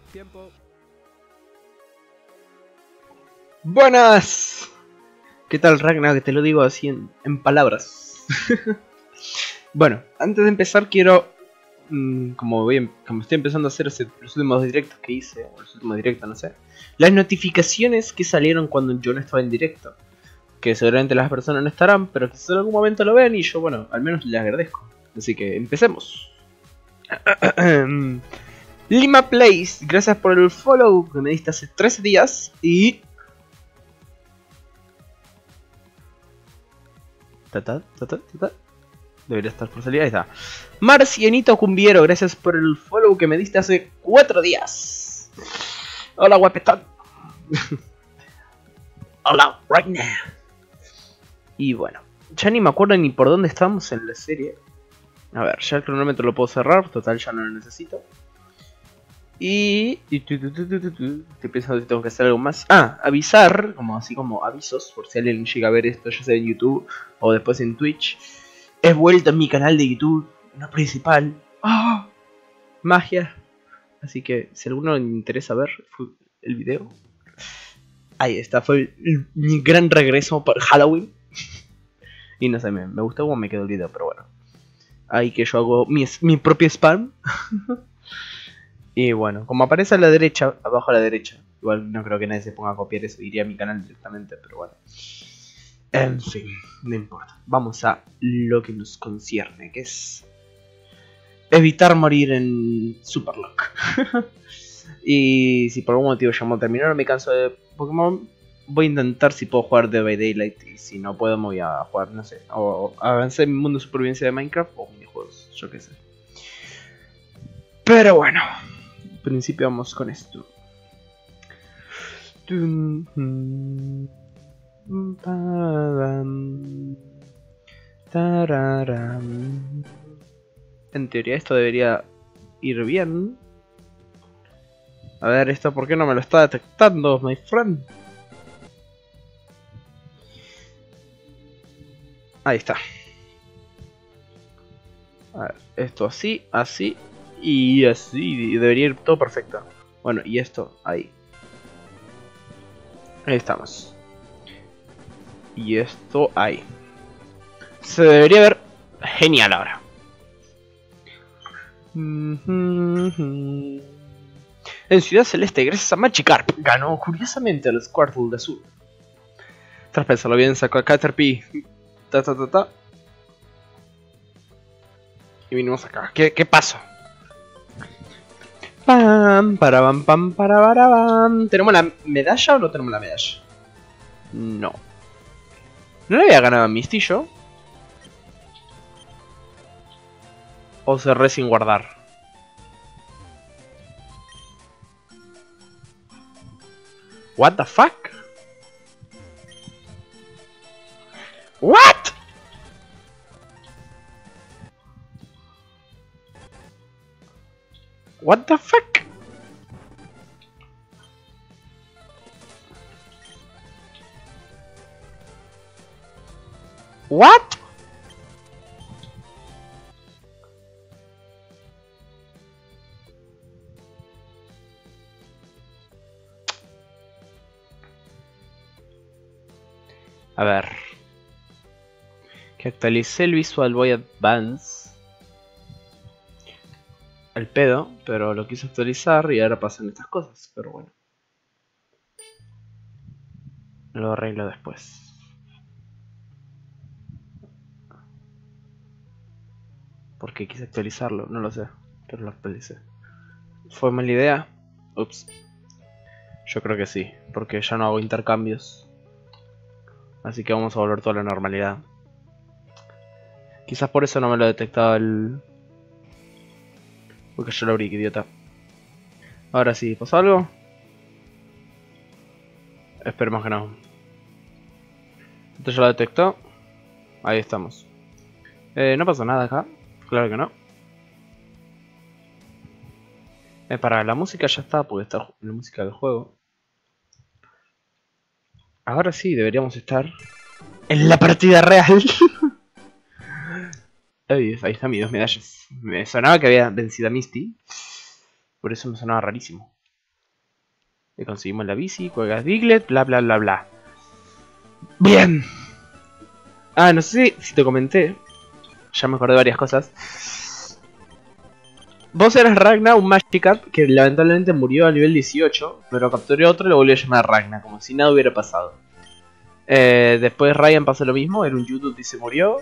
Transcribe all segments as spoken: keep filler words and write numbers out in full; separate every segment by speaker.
Speaker 1: Tiempo.
Speaker 2: Buenas. ¿Qué tal, Ragnar? Que te lo digo así en, en palabras. Bueno, antes de empezar quiero, mmm, como, voy, em- como estoy empezando a hacer ese- los últimos directos que hice, o los últimos directos, no sé, las notificaciones que salieron cuando yo no estaba en directo, que seguramente las personas no estarán, pero que en algún momento lo ven y yo, bueno, al menos les agradezco. Así que empecemos. Lima Place, gracias por el follow que me diste hace tres días y... Ta, ta, ta, ta, ta, ta. Debería estar por salir, ahí está. Marcianito Cumbiero, gracias por el follow que me diste hace cuatro días. Hola, guapetón. Hola, right now. Y bueno, ya ni me acuerdo ni por dónde estamos en la serie. A ver, ya el cronómetro lo puedo cerrar, total ya no lo necesito. Y... y tu, tu, tu, tu, tu, tu. Estoy pensando si tengo que hacer algo más. Ah, avisar, como así como avisos, por si alguien llega a ver esto ya sea en YouTube o después en Twitch. He vuelto a mi canal de YouTube, no principal. ¡Oh! Magia. Así que si a alguno le interesa ver el video, ahí está, fue el, el, mi gran regreso para Halloween. Y no sé, me, me gustó cómo me quedó el video, pero bueno. Ahí que yo hago mi, mi propio spam. Y bueno, como aparece a la derecha, abajo a la derecha. Igual no creo que nadie se ponga a copiar eso, iría a mi canal directamente, pero bueno. En fin, no importa. Vamos a lo que nos concierne, que es evitar morir en Superlock. Y si por algún motivo llamo a terminar, me canso de Pokémon, voy a intentar si puedo jugar Dead by Daylight. Y si no puedo, me voy a jugar, no sé, o avanzar en mi mundo de supervivencia de Minecraft o minijuegos, yo qué sé. Pero bueno, en principio vamos con esto. En teoría esto debería ir bien. A ver, esto por qué no me lo está detectando, my friend. Ahí está. A ver, esto así, así y así. Debería ir todo perfecto. Bueno, y esto ahí. Ahí estamos. Y esto ahí. Se debería ver genial ahora. En Ciudad Celeste, gracias a Magikarp, ganó curiosamente a los Squirtle de Azul. Tras pensarlo bien, sacó a Caterpie. Ta ta ta ta. Y vinimos acá. ¿Qué, qué pasó? Pam, para pam, pam, para para pam. ¿Tenemos la medalla o no tenemos la medalla? No. ¿No le había ganado a Misty yo? ¿O cerré sin guardar? What the fuck? What? What the fuck? What? A ver. Que actualicé el Visual Boy Advance. El pedo, pero lo quise actualizar y ahora pasan estas cosas, pero bueno. Lo arreglo después. Porque quise actualizarlo, no lo sé, pero lo actualicé. ¿Fue mala idea? Ups. Yo creo que sí, porque ya no hago intercambios. Así que vamos a volver toda la normalidad. Quizás por eso no me lo ha detectado el... Porque yo lo abrí, que idiota. Ahora sí, ¿pasó algo? Esperemos que no. Esto ya lo detectó. Ahí estamos. Eh, no pasó nada acá. Claro que no. Eh, para la música ya está, porque está la música del juego. Ahora sí, deberíamos estar en la partida real. Ay, ahí están mis dos medallas. Me sonaba que había vencido a Misty. Por eso me sonaba rarísimo. Le conseguimos la bici, juegas Diglett, bla bla bla bla. Bien. Ah, no sé si te comenté. Ya me acordé de varias cosas. Vos eras Ragna, un Magikarp que lamentablemente murió a nivel dieciocho, pero capturé otro y lo volví a llamar Ragna, como si nada hubiera pasado. Eh, después Ryan pasó lo mismo, era un YouTube y se murió.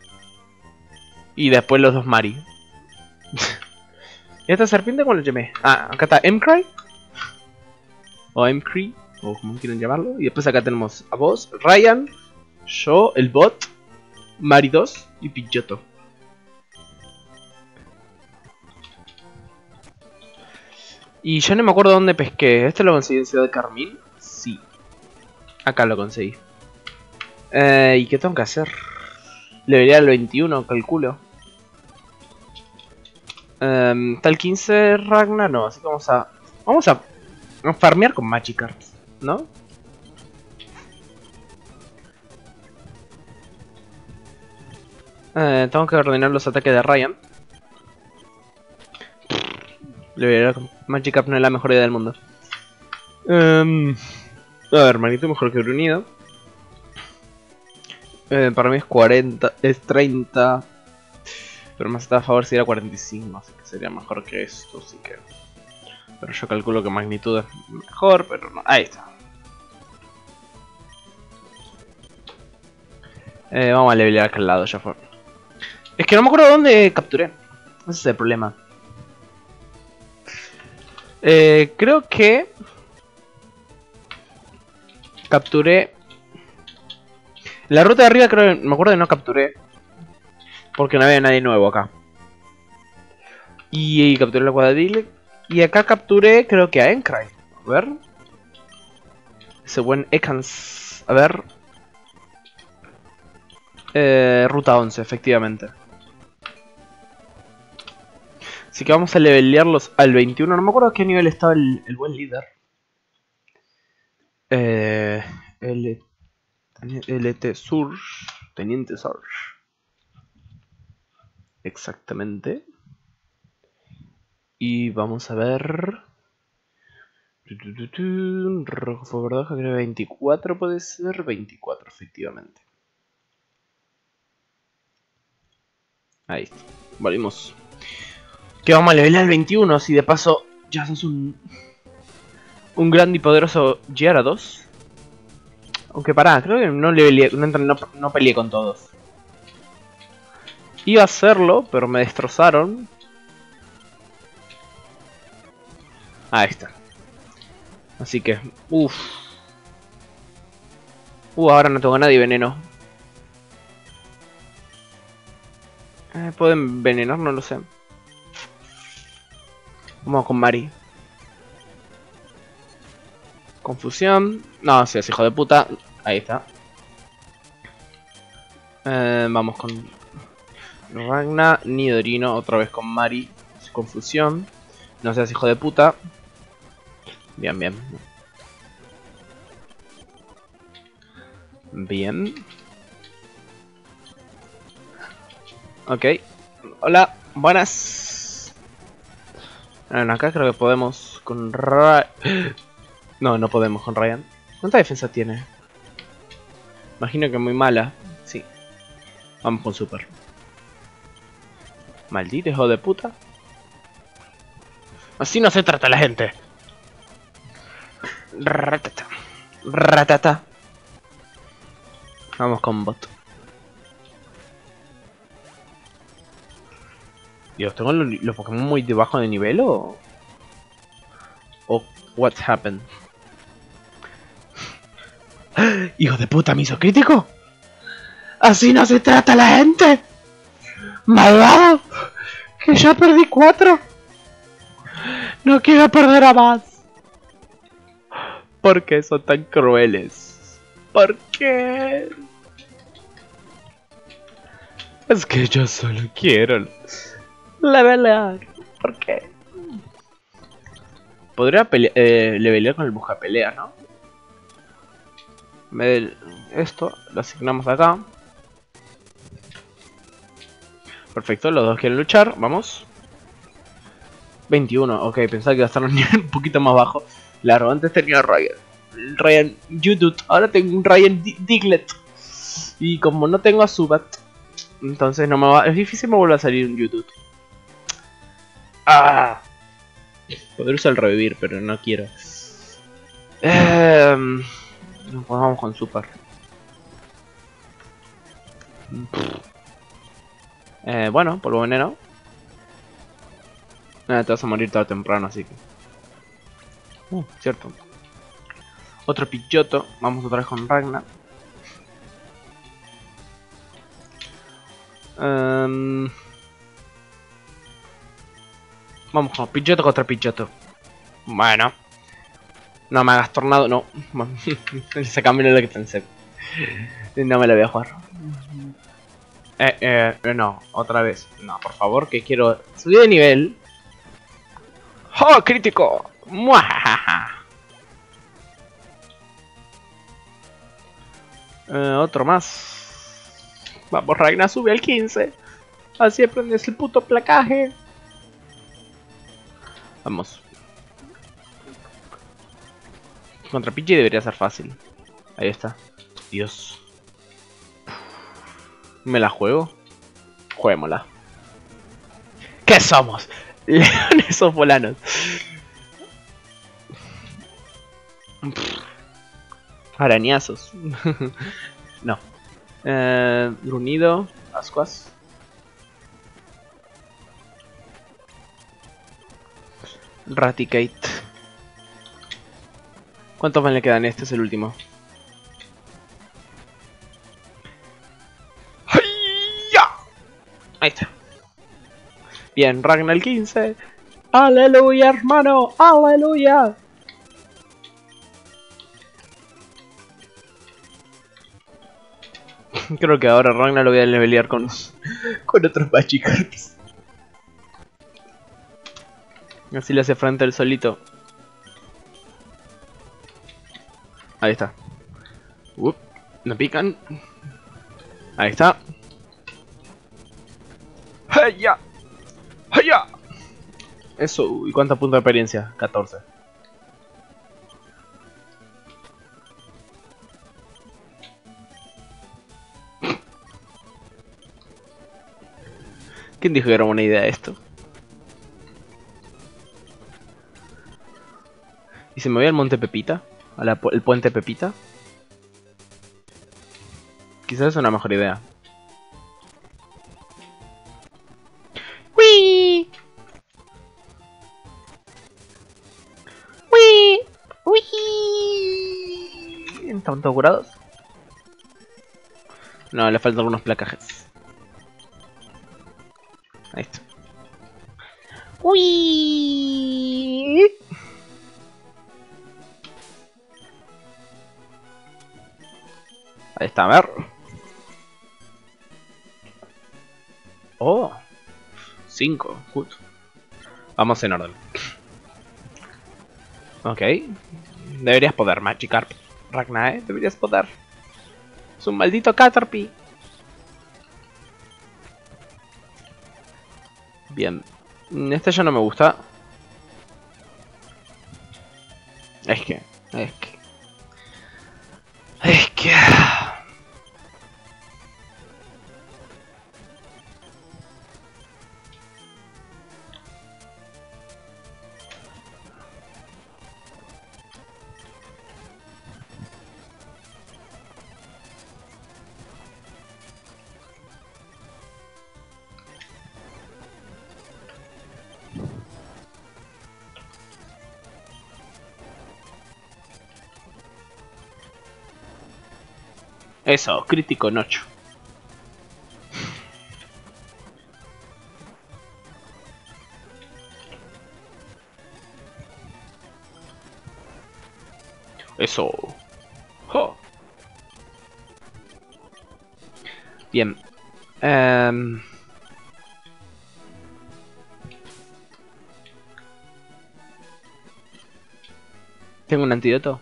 Speaker 2: Y después los dos Mari. ¿Y esta serpiente cómo lo llamé? Ah, acá está Mcry. O Mcry, o como quieran llamarlo. Y después acá tenemos a vos, Ryan, yo, el bot, Mari dos y Pidgeotto. Y yo no me acuerdo dónde pesqué. ¿Este lo conseguí en Ciudad de Carmín? Sí. Acá lo conseguí. Eh, ¿Y qué tengo que hacer? Debería al veintiuno, calculo. Um, Tal quince Ragnar, no. Así que vamos a... Vamos a... a farmear con Magikarp, ¿no? Eh, tengo que ordenar los ataques de Ryan. Magikarp no es la mejor idea del mundo. Um, a ver, Magneto mejor que Brunido. Eh, para mí es cuarenta, es treinta. Pero más está a favor si era cuarenta y cinco, así que sería mejor que esto, así que... Pero yo calculo que magnitud es mejor, pero no. Ahí está. Eh, vamos a levelear acá al lado, ya fue. Es que no me acuerdo dónde capturé. Ese es el problema. Eh, creo que... Capturé... La ruta de arriba creo que... Me acuerdo que no capturé. Porque no había nadie nuevo acá. Y, y capturé la Guadadile. Y acá capturé creo que a Encry. A ver. Ese buen Ekans. A ver. Eh, ruta once, efectivamente. Así que vamos a levelearlos al veintiuno. No me acuerdo a qué nivel estaba el, el buen líder. Eh, L, LT Surge. Teniente Surge. Exactamente. Y vamos a ver... Rojo fuego verdoja, creo que veinticuatro puede ser. veinticuatro, efectivamente. Ahí está. Volvimos. Que vamos a levelar al veintiuno, así de paso ya sos un... Un grande y poderoso Gyarados. Aunque pará, creo que no, leveleé, no, no, no peleé con todos. Iba a hacerlo, pero me destrozaron. Ahí está. Así que, uff. Uh, ahora no tengo a nadie veneno. Eh, ¿Puedo envenenar? No lo sé. Vamos con Mari. Confusión. No, seas hijo de puta. Ahí está. Eh, vamos con Ragna, Nidorino, otra vez con Mari. Confusión. No seas hijo de puta. Bien, bien. Bien. Ok. Hola, buenas. Bueno, acá creo que podemos con Ryan. No, no podemos con Ryan. ¿Cuánta defensa tiene? Imagino que muy mala. Sí. Vamos con Super. Maldito hijo de puta. Así no se trata la gente. Ratata. Ratata. Vamos con bot. Dios, ¿tengo los, los Pokémon muy debajo de nivel o...? ¿O what happened? ¡Hijo de puta, me hizo crítico! ¡Así no se trata la gente! ¡Malvado! ¡Que ya perdí cuatro! ¡No quiero perder a más! ¿Por qué son tan crueles? ¿Por qué? Es que yo solo quiero levelear. ¿Por qué? Podría eh, levelear con el busca pelea, ¿no? Esto lo asignamos acá. Perfecto, los dos quieren luchar. Vamos. veintiuno, ok, pensaba que iba a estar un nivel un poquito más bajo. Claro, antes tenía a Ryan. El Ryan Udut. Ahora tengo un Ryan D Diglett. Y como no tengo a Zubat, entonces no me va. Es difícil me vuelva a salir un Udut. Ah. Poder usar el revivir, pero no quiero. Eh, pues vamos con Super. Eh, bueno, polvo veneno. Eh, te vas a morir tarde o temprano, así que. Uh, cierto. Otro Pidgeotto. Vamos otra vez con Ragnar. Um, vamos con Pidgeotto contra Pidgeotto. Bueno. No me hagas tornado, no. Ese cambio no es lo que pensé. No me lo voy a jugar. Eh, eh, no, otra vez. No, por favor, que quiero subir de nivel. ¡Oh, crítico! ¡Muajajaja! Eh, otro más. Vamos, Ragnar, sube al quince. Así aprendes el puto placaje. Vamos. Contra Pidgey debería ser fácil. Ahí está. Dios. ¿Me la juego? Juguémosla. ¿Qué somos? Leones o folanos. Arañazos. No. Eh, Grunido. Ascuas. Raticate. ¿Cuántos más le quedan? Este es el último. Ahí está. Bien, Ragnar quince. ¡Aleluya, hermano! ¡Aleluya! Creo que ahora Ragnar lo voy a levelear con, con otros Magikarps. Así le hace frente el solito. Ahí está. Uh, no pican. Ahí está. ¡Heya! ¡Heya! Eso, ¿y cuántos puntos de experiencia? catorce. ¿Quién dijo que era buena idea esto? ¿Y se me voy al Monte Pepita? ¿Al el Puente Pepita? Quizás es una mejor idea. ¡Wii! ¡Wii! ¡Wii! ¿Están todos curados? No, le faltan algunos placajes. Ahí está. ¡Wii! Ahí está, a ver. Oh. cinco. Good. Vamos en orden. Ok. Deberías poder, Magikarp. Ragnar, ¿eh? Deberías poder. Es un maldito Caterpie. Bien. Este ya no me gusta. Es que... Es que... Es que... Eso, crítico en ocho. Eso. Oh. Bien. Um... ¿Tengo un antídoto?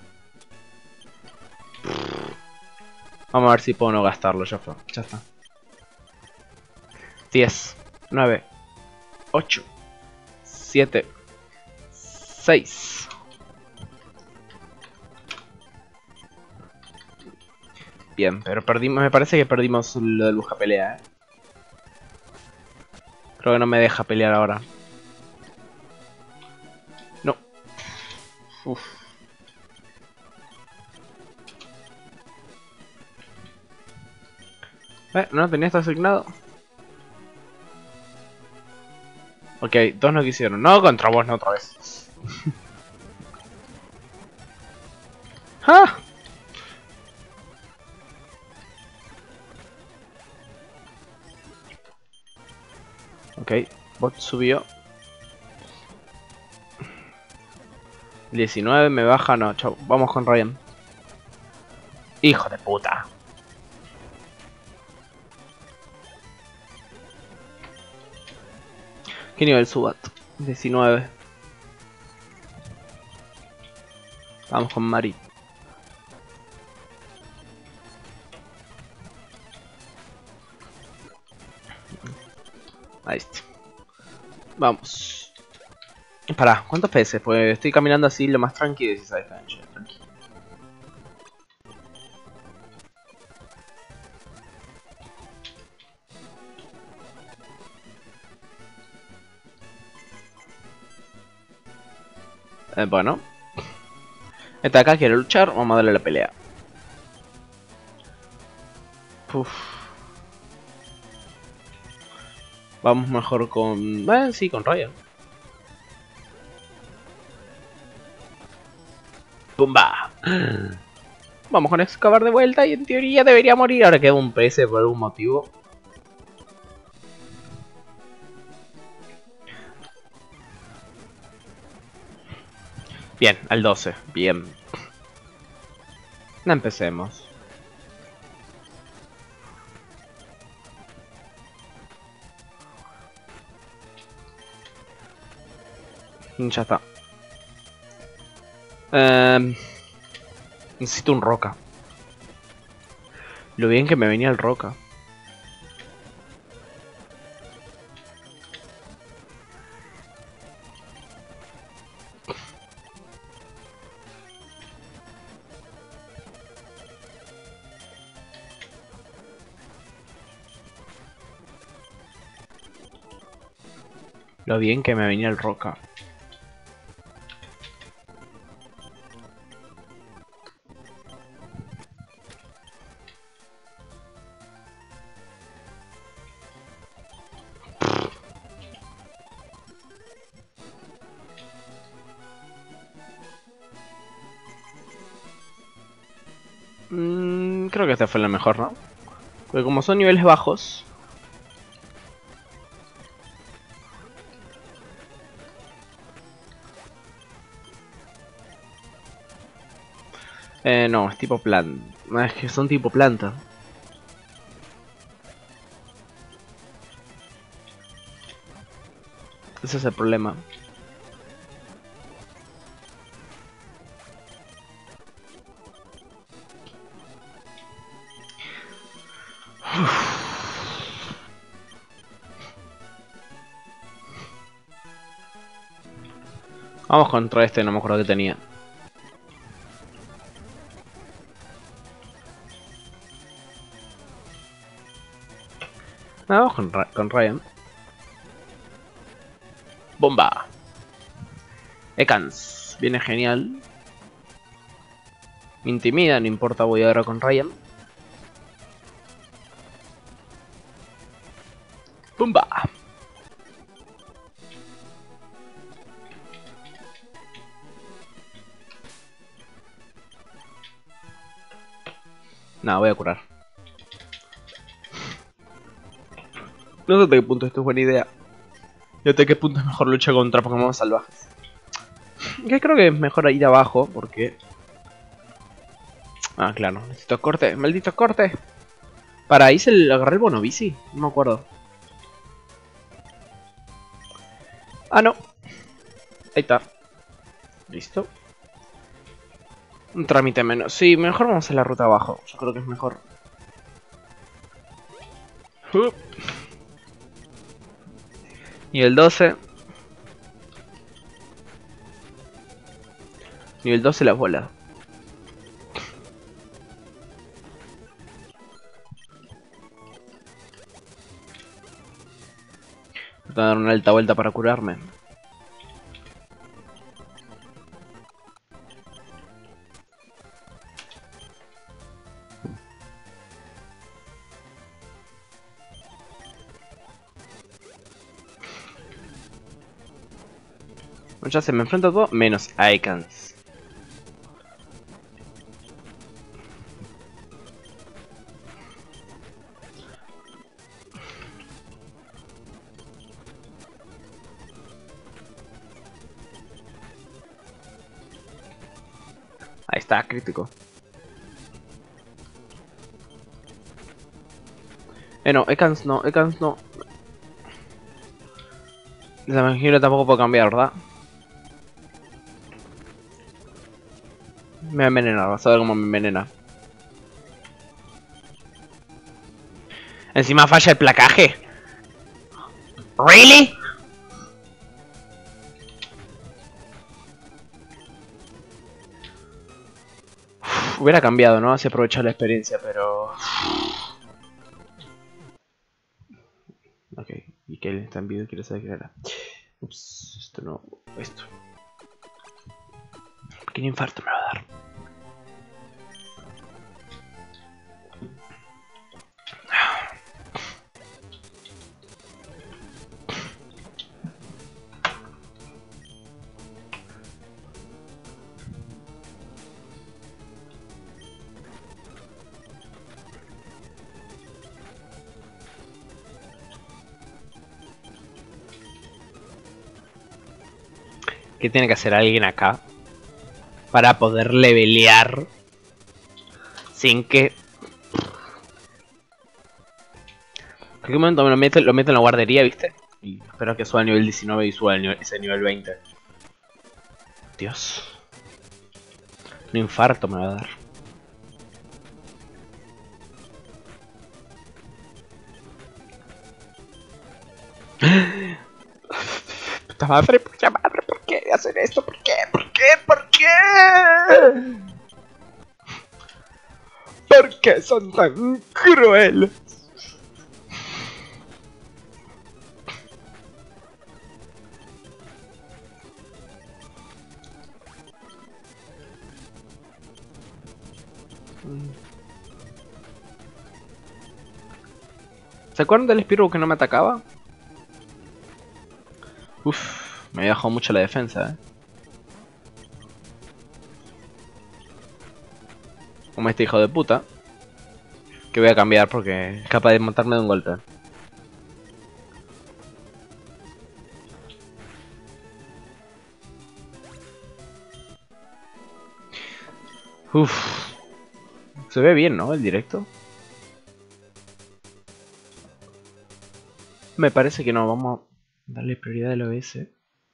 Speaker 2: Vamos a ver si puedo no gastarlo, ya fue. Ya está. diez, nueve, ocho, siete, seis, Bien, pero perdimos, me parece que perdimos lo del busca pelea, eh. Creo que no me deja pelear ahora. No. Uf. Eh, no tenía esto asignado. Ok, dos no quisieron. No, contra vos no otra vez. ¡Ah! Ok, bot subió. diecinueve me baja, no, chau. Vamos con Ryan. Hijo de puta. ¿Qué nivel subat? diecinueve. Vamos con Mari. Ahí está. Vamos. Pará, ¿cuántos P S? Pues estoy caminando así lo más tranquilo, si sabes, tranquilo. Eh, bueno. Este acá quiere luchar, vamos a darle la pelea. Uf. Vamos mejor con... Eh, sí, con Ryan. ¡Pumba! Vamos con excavar de vuelta y en teoría debería morir. Ahora queda un P S por algún motivo. Bien, al doce. Bien. No empecemos. Ya está. Eh, necesito un roca. Lo bien que me venía el roca. Lo bien que me venía el roca. Mm, creo que esta fue la mejor, ¿no? Porque como son niveles bajos... Eh, no, es tipo planta. Es que son tipo planta. Ese es el problema. Vamos contra este, no me acuerdo que tenía. Ah, vamos con, Ra con Ryan. Bomba. Ekans. Viene genial. Me intimida, no importa, voy ahora con Ryan. Bomba. Nada, voy a curar. No sé hasta qué punto esto es buena idea. Y hasta qué punto es mejor luchar contra Pokémon salvajes. Que creo que es mejor ir abajo porque... Ah, claro, necesito corte, maldito corte. Para, ahí se le agarré el Bonobici, no me acuerdo. Ah, no. Ahí está. Listo. Un trámite menos. Sí, mejor vamos a la ruta abajo. Yo creo que es mejor. Uh. Nivel doce. Nivel doce las bolas. Voy a dar una alta vuelta para curarme. Ya se me enfrenta todo menos a Ekans. Ahí está, crítico. Eh, no, Ekans no, Ekans no. La Mangiro tampoco puedo cambiar, ¿verdad? Me va a envenenar, vas a ver cómo me envenena. Encima falla el placaje. ¿Really? Uf, hubiera cambiado, ¿no? Así aprovechar la experiencia, pero... Ok, y que él está en video, quiere saber qué era. Ups, esto no... Esto. Pequeño infarto me va a dar. ¿Qué tiene que hacer alguien acá para poder levelear sin que... En qué momento me lo meto, lo meto en la guardería, ¿viste? Y espero que suba al nivel diecinueve y suba al nivel, ese nivel veinte. Dios. Un infarto me va a dar. Puta madre, puta madre, ¿por qué hacen esto? ¿Por qué? ¿Por qué? ¿Por qué? ¿Por qué son tan crueles? ¿Se acuerdan del Spearow que no me atacaba? Uff, me había bajado mucho la defensa, eh. Como este hijo de puta. Que voy a cambiar porque es capaz de matarme de un golpe. Uff. Se ve bien, ¿no? El directo. Me parece que no, vamos a darle prioridad al O B S.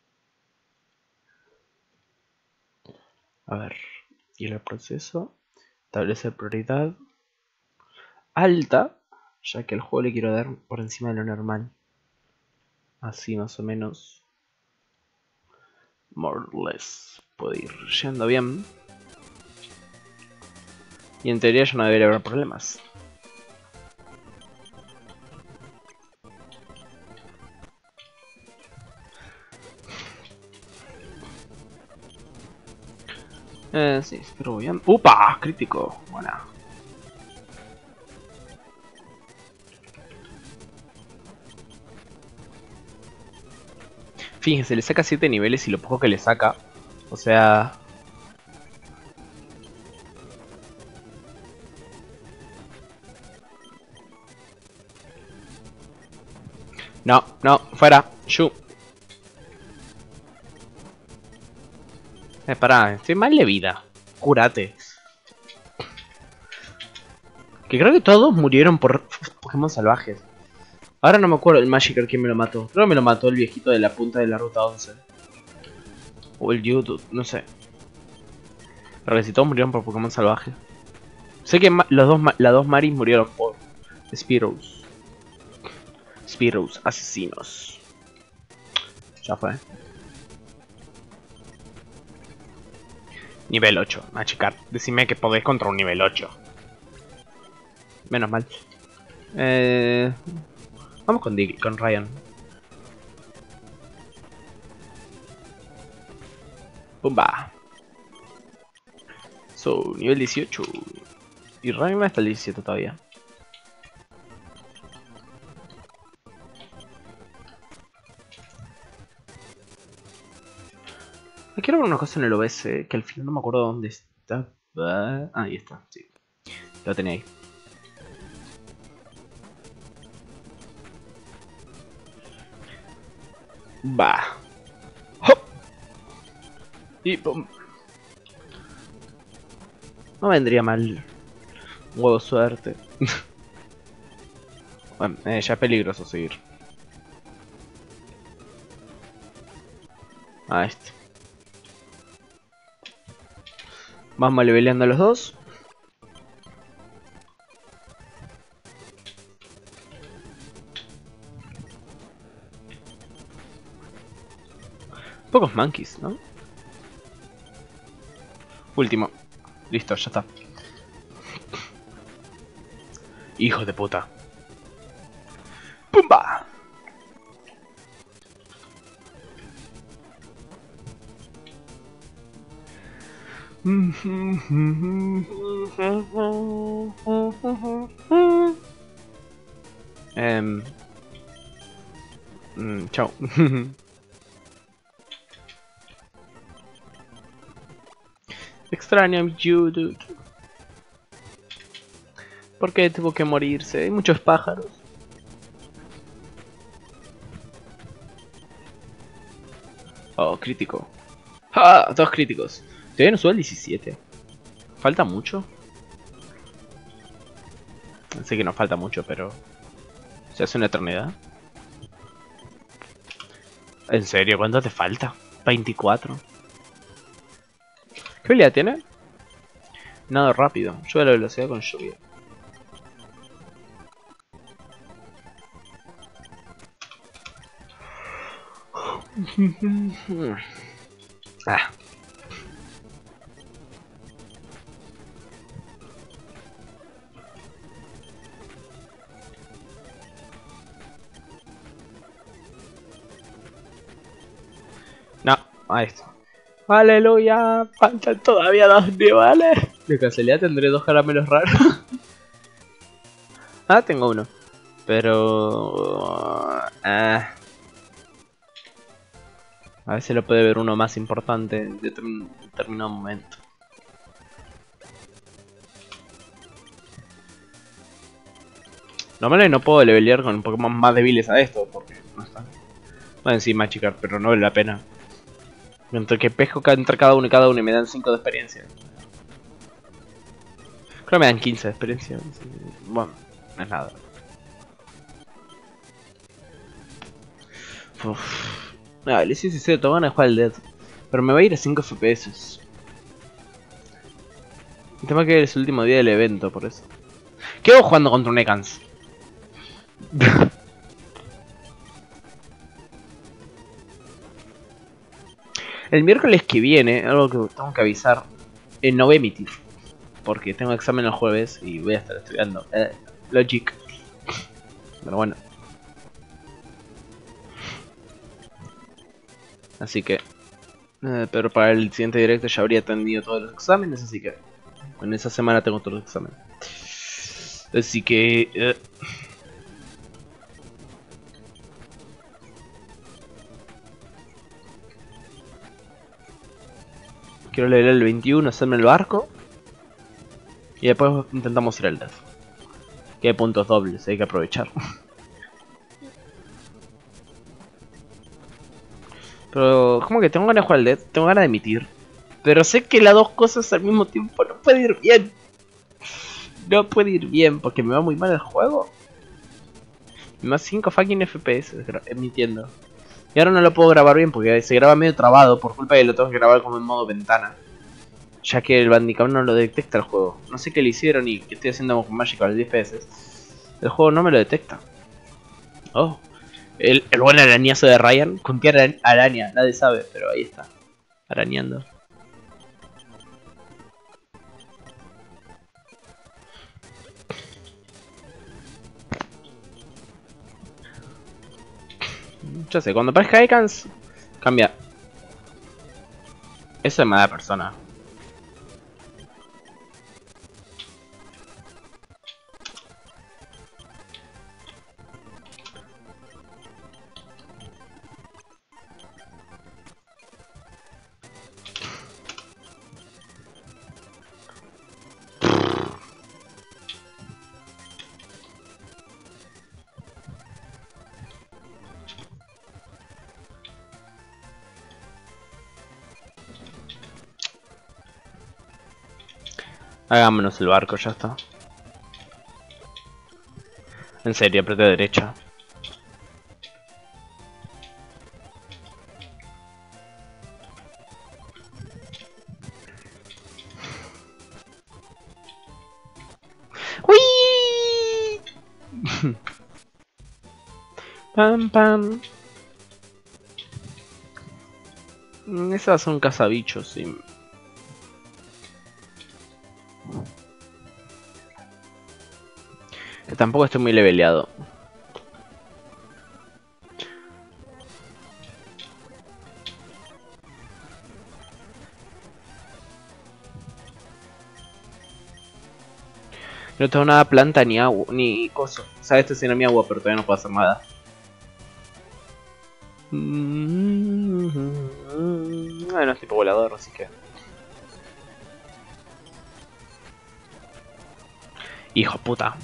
Speaker 2: A ver, y el proceso. Establece prioridad alta, ya que al juego le quiero dar por encima de lo normal. Así más o menos. More or less. Puede ir yendo bien. Y en teoría ya no debería haber problemas. Eh, sí, pero bien. ¡Upa! Crítico. Buena. Fíjense, le saca siete niveles y lo poco que le saca. O sea... No, no, fuera. Shu. Eh, pará, estoy mal de vida. Cúrate. Que creo que todos murieron por Pokémon salvajes. Ahora no me acuerdo el Magikarp quién me lo mató. Creo que me lo mató el viejito de la punta de la ruta once. O el YouTube, no sé. Pero que si todos murieron por Pokémon salvajes. Sé que los dos, las dos Maris murieron por Spearows. Spearows, asesinos. Ya fue. Nivel ocho, Magikarp. Decime que podés contra un nivel ocho. Menos mal. Eh... Vamos con Dig con Ryan. Pumba. So, nivel dieciocho. Y Ragnar hasta el diecisiete todavía. Quiero ver una cosa en el O B S, que al final no me acuerdo dónde está. Ah, ahí está, sí. Lo tenía ahí. Va. ¡Hop! Y pum. No vendría mal. Huevo suerte. Bueno, eh, ya es peligroso seguir. Ah, este. Vamos leveleando a los dos. Pocos monkeys, ¿no? Último. Listo, ya está. Hijo de puta. ¡Pumba! um, mm, chao. Extraño a you, dude. ¿Por qué tuvo que morirse? Hay muchos pájaros. Oh, crítico. ¡Ah! Dos críticos. Todavía no sube el diecisiete. ¿Falta mucho? Sé que no falta mucho, pero... ¿se hace una eternidad? ¿En serio? ¿Cuánto te falta? veinticuatro. ¿Qué habilidad tiene? Nada rápido. Sube la velocidad con lluvia. Ah. No, ahí está. Aleluya, faltan todavía dos niveles. De casualidad tendré dos caramelos raros. Ah, tengo uno. Pero... Ah. A veces lo puede ver uno más importante en determinado momento. Normalmente no puedo levelear con Pokémon más débiles a esto, porque no están. Bueno, sí, machicar, pero no vale la pena. Mientras que pesco entre cada uno y cada uno y me dan cinco de experiencia. Creo que me dan quince de experiencia. Bueno, no es nada. Uff. Ah, le hice sincero, tengo ganas de jugar al Dead. Pero me va a ir a cinco F P S. El tema es que es el último día del evento, por eso. ¿Qué hago jugando contra un Ekans? El miércoles que viene, algo que tengo que avisar, eh, no voy a emitir. Porque tengo examen el jueves y voy a estar estudiando eh, Logic. Pero bueno. Así que... Eh, pero para el siguiente directo ya habría atendido todos los exámenes, así que... En esa semana tengo todos los exámenes. Así que... Eh, quiero leer el veintiuno, hacerme el barco. Y después intentamos ir al Death. Que hay puntos dobles, hay que aprovechar. Pero como que tengo ganas de jugar al Death, tengo ganas de emitir. Pero sé que las dos cosas al mismo tiempo no puede ir bien. No puede ir bien porque me va muy mal el juego. Más cinco fucking F P S emitiendo. Y ahora no lo puedo grabar bien porque se graba medio trabado por culpa de que lo tengo que grabar como en modo ventana. Ya que el Bandicam no lo detecta el juego. No sé qué le hicieron y qué estoy haciendo con Magic a los diez F P S. El juego no me lo detecta. Oh. El, el buen arañazo de Ryan. Con qué araña, nadie sabe, pero ahí está. Arañando. Ya sé, cuando aparezca Ekans, cambia. Eso es mala persona. Hagámonos el barco, ya está. En serio, apreté derecha. ¡Uy! Pam, pam. Esas son cazabichos, sí. Que tampoco estoy muy leveleado. No tengo nada planta ni agua, ni coso. O sea, este tiene mi agua, pero todavía no puedo hacer nada. Bueno, es tipo volador, así que... Hijo puta.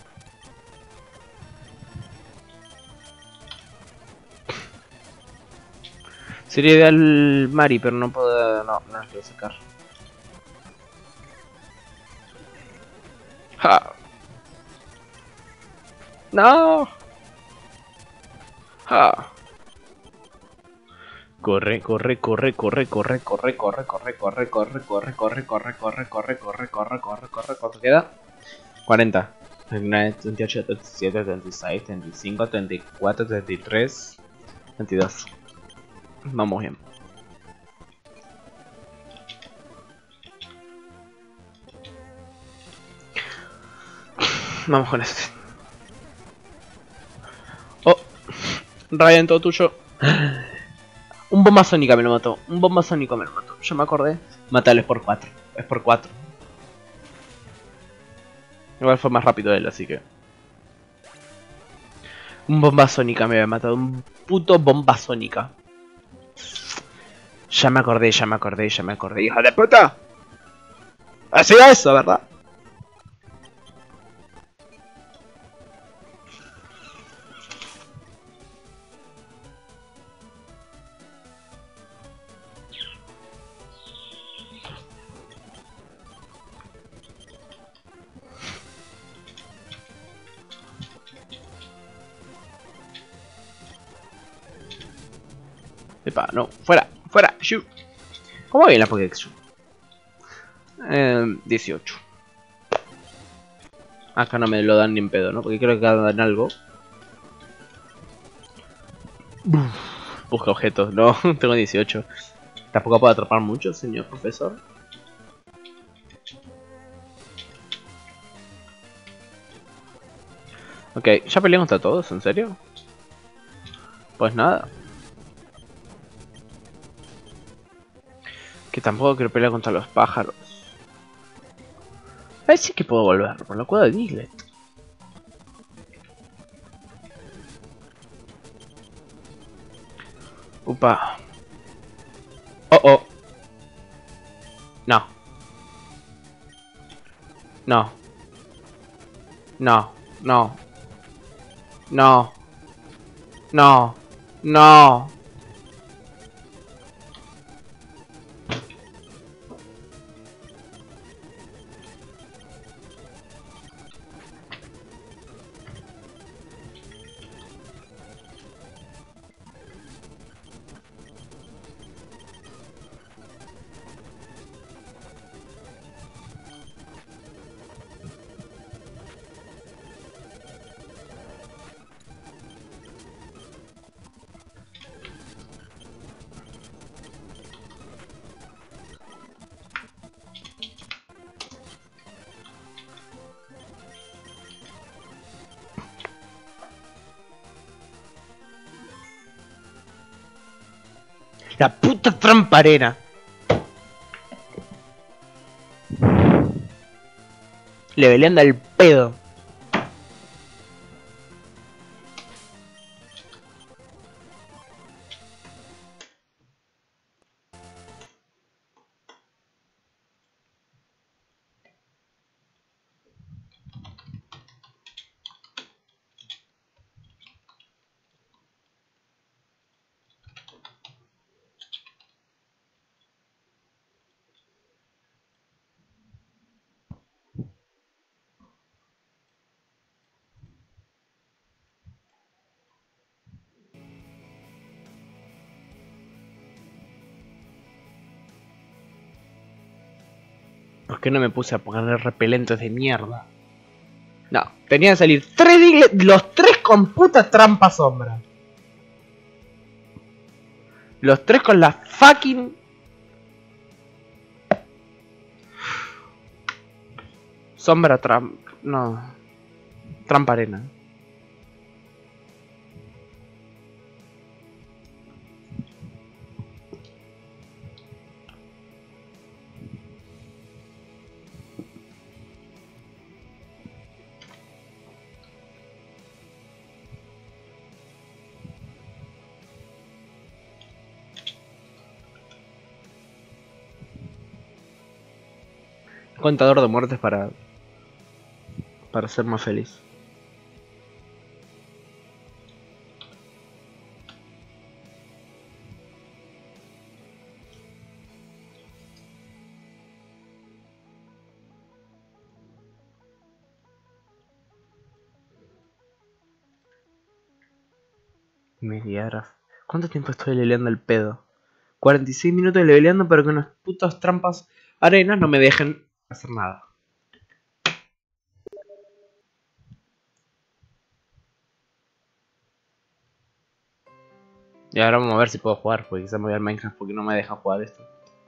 Speaker 2: Sería ideal Mari, pero no puedo... No, no las quiero sacar. ¡Ja! ¡No! ¡Ja! Corre, corre, corre, corre, corre, corre, corre, corre, corre, corre, corre, corre, corre, corre, corre, corre, corre, corre, corre, ¿cuánto queda? cuarenta. treinta y nueve, treinta y ocho, treinta y siete, treinta y seis, treinta y cinco, treinta y cuatro, treinta y tres, treinta y dos. Vamos bien. Vamos con este. Oh, Ryan, todo tuyo. Un bomba sónica me lo mató. Un bomba sónico me lo mató. Yo me acordé. Matalo, es por cuatro. Es por cuatro. Igual fue más rápido él, así que... Un bomba sónica me había matado. Un puto bomba sónica. Ya me acordé, ya me acordé, ya me acordé. ¡Hija de puta! Hacía eso, ¿verdad? Epa, no, fuera, fuera, shoot. ¿Cómo va bien la Pokédex? Eh, dieciocho. Acá no me lo dan ni en pedo, ¿no? Porque creo que dan algo. Busca objetos, no, tengo dieciocho. Tampoco puedo atrapar mucho, señor profesor. Ok, ¿ya peleé contra todos? ¿En serio? Pues nada. Que tampoco quiero pelear contra los pájaros. Ahí sí que puedo volver, por la cueva de Diglett. Upa. Oh, oh. No. No. No. No. No. No. No. La puta trampa arena. Leveleando al pedo. ¿Por qué no me puse a poner repelentes de mierda? No, tenían que salir tres Diglett, los tres con puta trampa sombra. Los tres con la fucking... Sombra trampa... No. Trampa arena. Contador de muertes para... Para ser más feliz. Media hora. ¿Cuánto tiempo estoy leveleando el pedo? cuarenta y seis minutos leveleando, pero que unas putas trampas arenas no me dejen hacer nada. Y ahora vamos a ver si puedo jugar, porque quizás me voy al Minecraft porque no me deja jugar esto.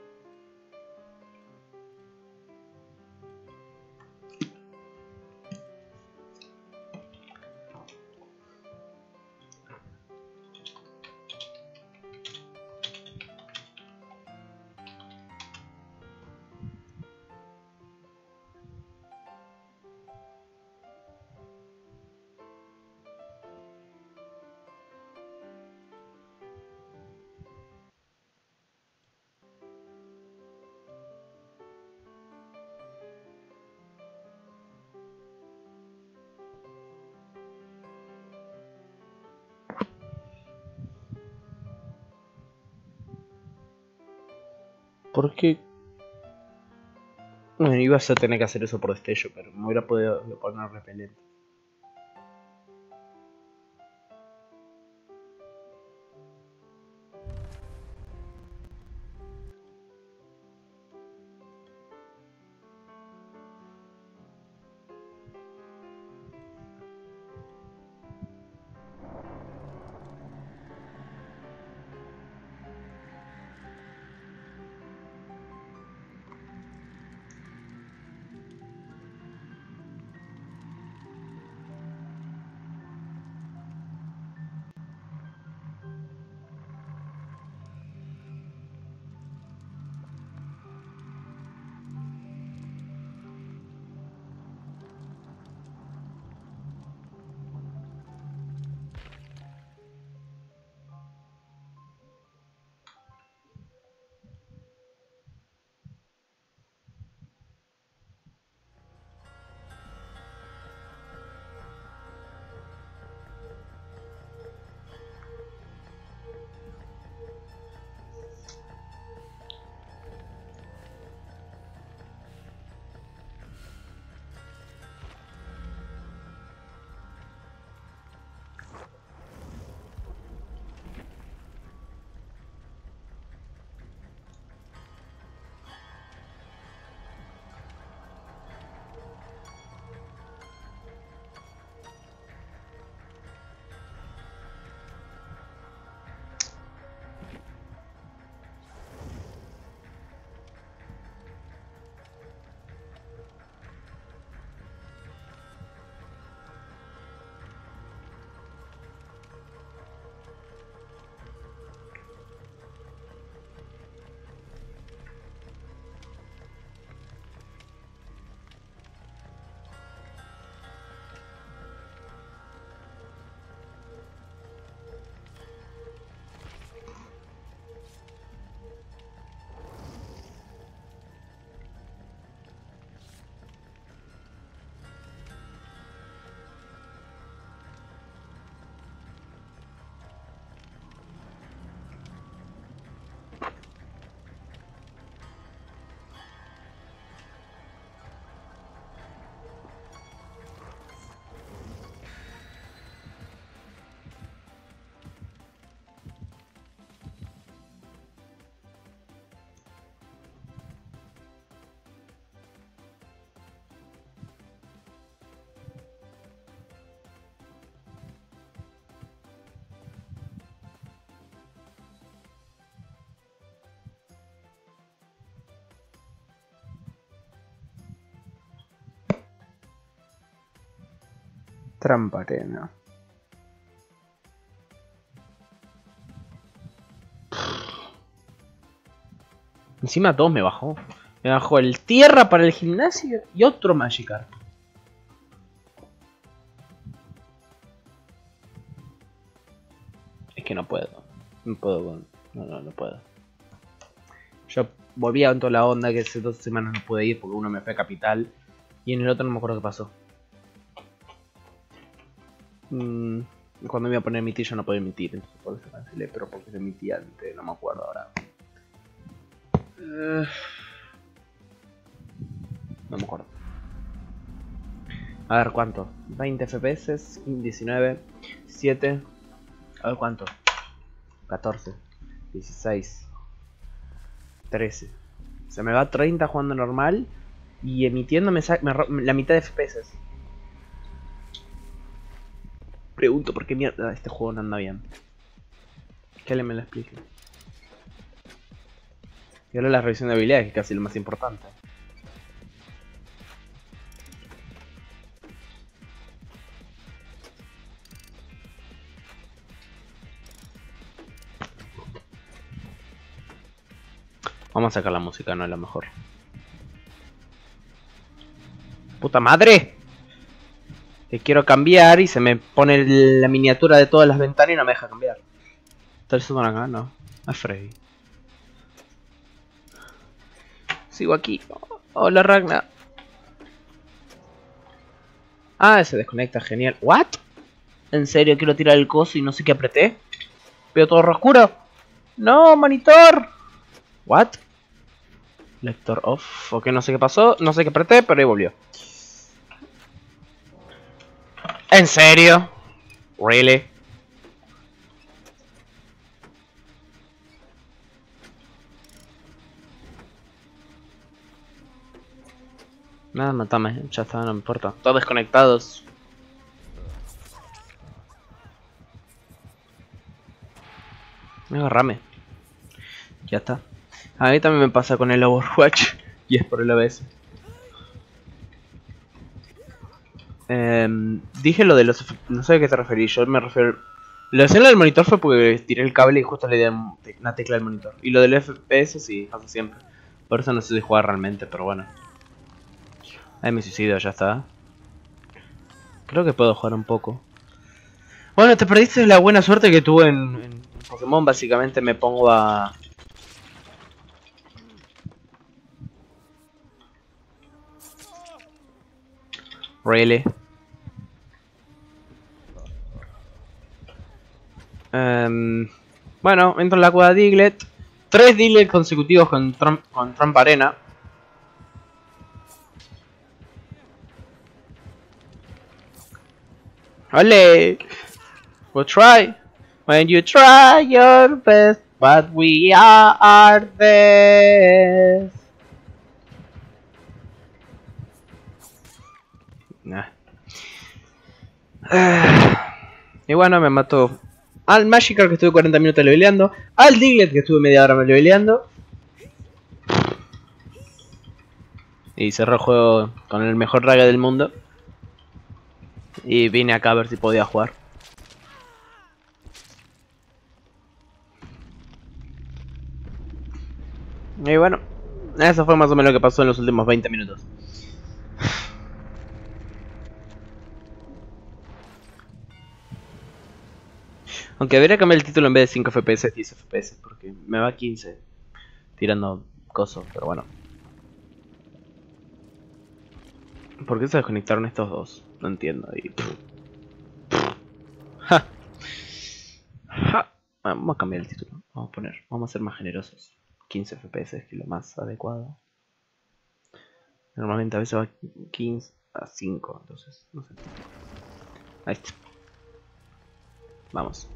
Speaker 2: ¿Por qué? Bueno, ibas a tener que hacer eso por destello, pero me hubiera podido poner repelente. Trampa arena. Encima dos me bajó. Me bajó el tierra para el gimnasio y otro Magikarp. Es que no puedo. No puedo con... No, no, no puedo. Yo volví a toda la onda que hace dos semanas no pude ir porque uno me fue a Capital. Y en el otro no me acuerdo qué pasó. Mm, cuando me iba a poner emitir yo no podía emitir. Entonces por eso cancelé, pero porque lo emití antes, no me acuerdo ahora. Uh, no me acuerdo. A ver cuánto. veinte F P S, diecinueve, siete. A ver cuánto. catorce, dieciséis, trece. Se me va treinta jugando normal. Y emitiendo me saca la mitad de F P S. Pregunto por qué mierda este juego no anda bien. Que alguien me lo explique. Y ahora la revisión de habilidades, que es casi lo más importante. Vamos a sacar la música, no es la mejor. ¡Puta madre! Que quiero cambiar y se me pone la miniatura de todas las ventanas y no me deja cambiar. ¿Está el son acá? No. Es Freddy. Sigo aquí. Hola, Ragnar. Ah, se desconecta, genial. ¿What? ¿En serio quiero tirar el coso y no sé qué apreté? ¿Veo todo oscuro? ¡No, monitor! ¿What? Lector off. Ok, no sé qué pasó. No sé qué apreté, pero ahí volvió. ¿En serio? ¿Really? Nada, matame, ya está, no me importa. Todos desconectados. Agarrame. Ya está. A mí también me pasa con el Overwatch. Y es por el O B S. Eh, dije lo de los... No sé a qué te referí, yo me refiero... Lo de hacerlo del monitor fue porque tiré el cable y justo le di una tecla del monitor. Y lo del F P S sí, pasa siempre. Por eso no sé si jugar realmente, pero bueno. Ahí me suicido, ya está. Creo que puedo jugar un poco. Bueno, te perdiste la buena suerte que tuve en, en Pokémon. Básicamente me pongo a... Really. Um, bueno, entro en la cueva de Diglett. Tres Diglett consecutivos con, Trump, con Trampa Arena. ¡Ole! We'll try. When you try your best, but we are best. Nah. Y bueno, me mató al Magikarp que estuve cuarenta minutos leveleando, al Diglett que estuve media hora leveleando. Y cerró el juego con el mejor raga del mundo. Y vine acá a ver si podía jugar. Y bueno, eso fue más o menos lo que pasó en los últimos veinte minutos. Aunque debería cambiar el título en vez de cinco F P S, diez F P S, porque me va a quince tirando cosas, pero bueno. ¿Por qué se desconectaron estos dos? No entiendo. Y... ja. Ja. Bueno, vamos a cambiar el título. Vamos a poner, vamos a ser más generosos. quince F P S es que lo más adecuado. Normalmente a veces va quince a cinco, entonces no sé. Ahí está. Vamos.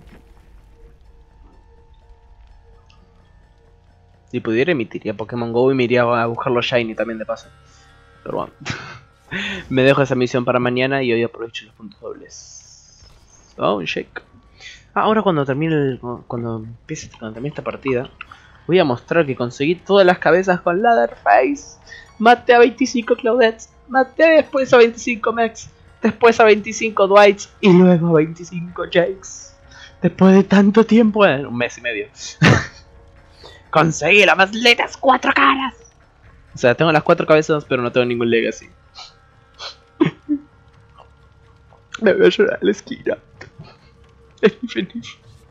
Speaker 2: Si pudiera emitiría Pokémon Go y me iría a buscar los Shiny también de paso. Pero bueno. Me dejo esa misión para mañana y hoy aprovecho los puntos dobles. Oh, un shake. Ah, ahora cuando termine el, cuando empiece cuando termine esta partida, voy a mostrar que conseguí todas las cabezas con Leatherface. Maté a veinticinco Claudettes. Maté después a veinticinco Max. Después a veinticinco Dwights y luego a veinticinco Jakes. Después de tanto tiempo, en un mes y medio. Conseguí las letras cuatro caras. O sea, tengo las cuatro cabezas, pero no tengo ningún legacy. Me voy a llorar a la esquina. Es muy feliz.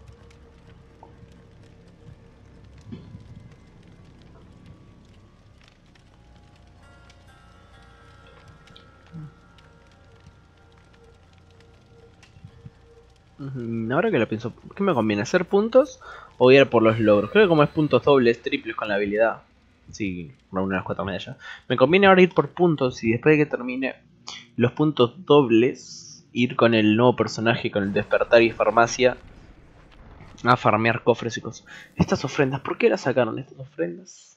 Speaker 2: Ahora que lo pienso, ¿qué me conviene? ¿Hacer puntos o ir por los logros? Creo que como es puntos dobles, triples con la habilidad. Sí, reúne las cuatro medallas. Me conviene ahora ir por puntos y después de que termine los puntos dobles, ir con el nuevo personaje, con el despertar y farmacia, a farmear cofres y cosas. Estas ofrendas, ¿por qué las sacaron estas ofrendas?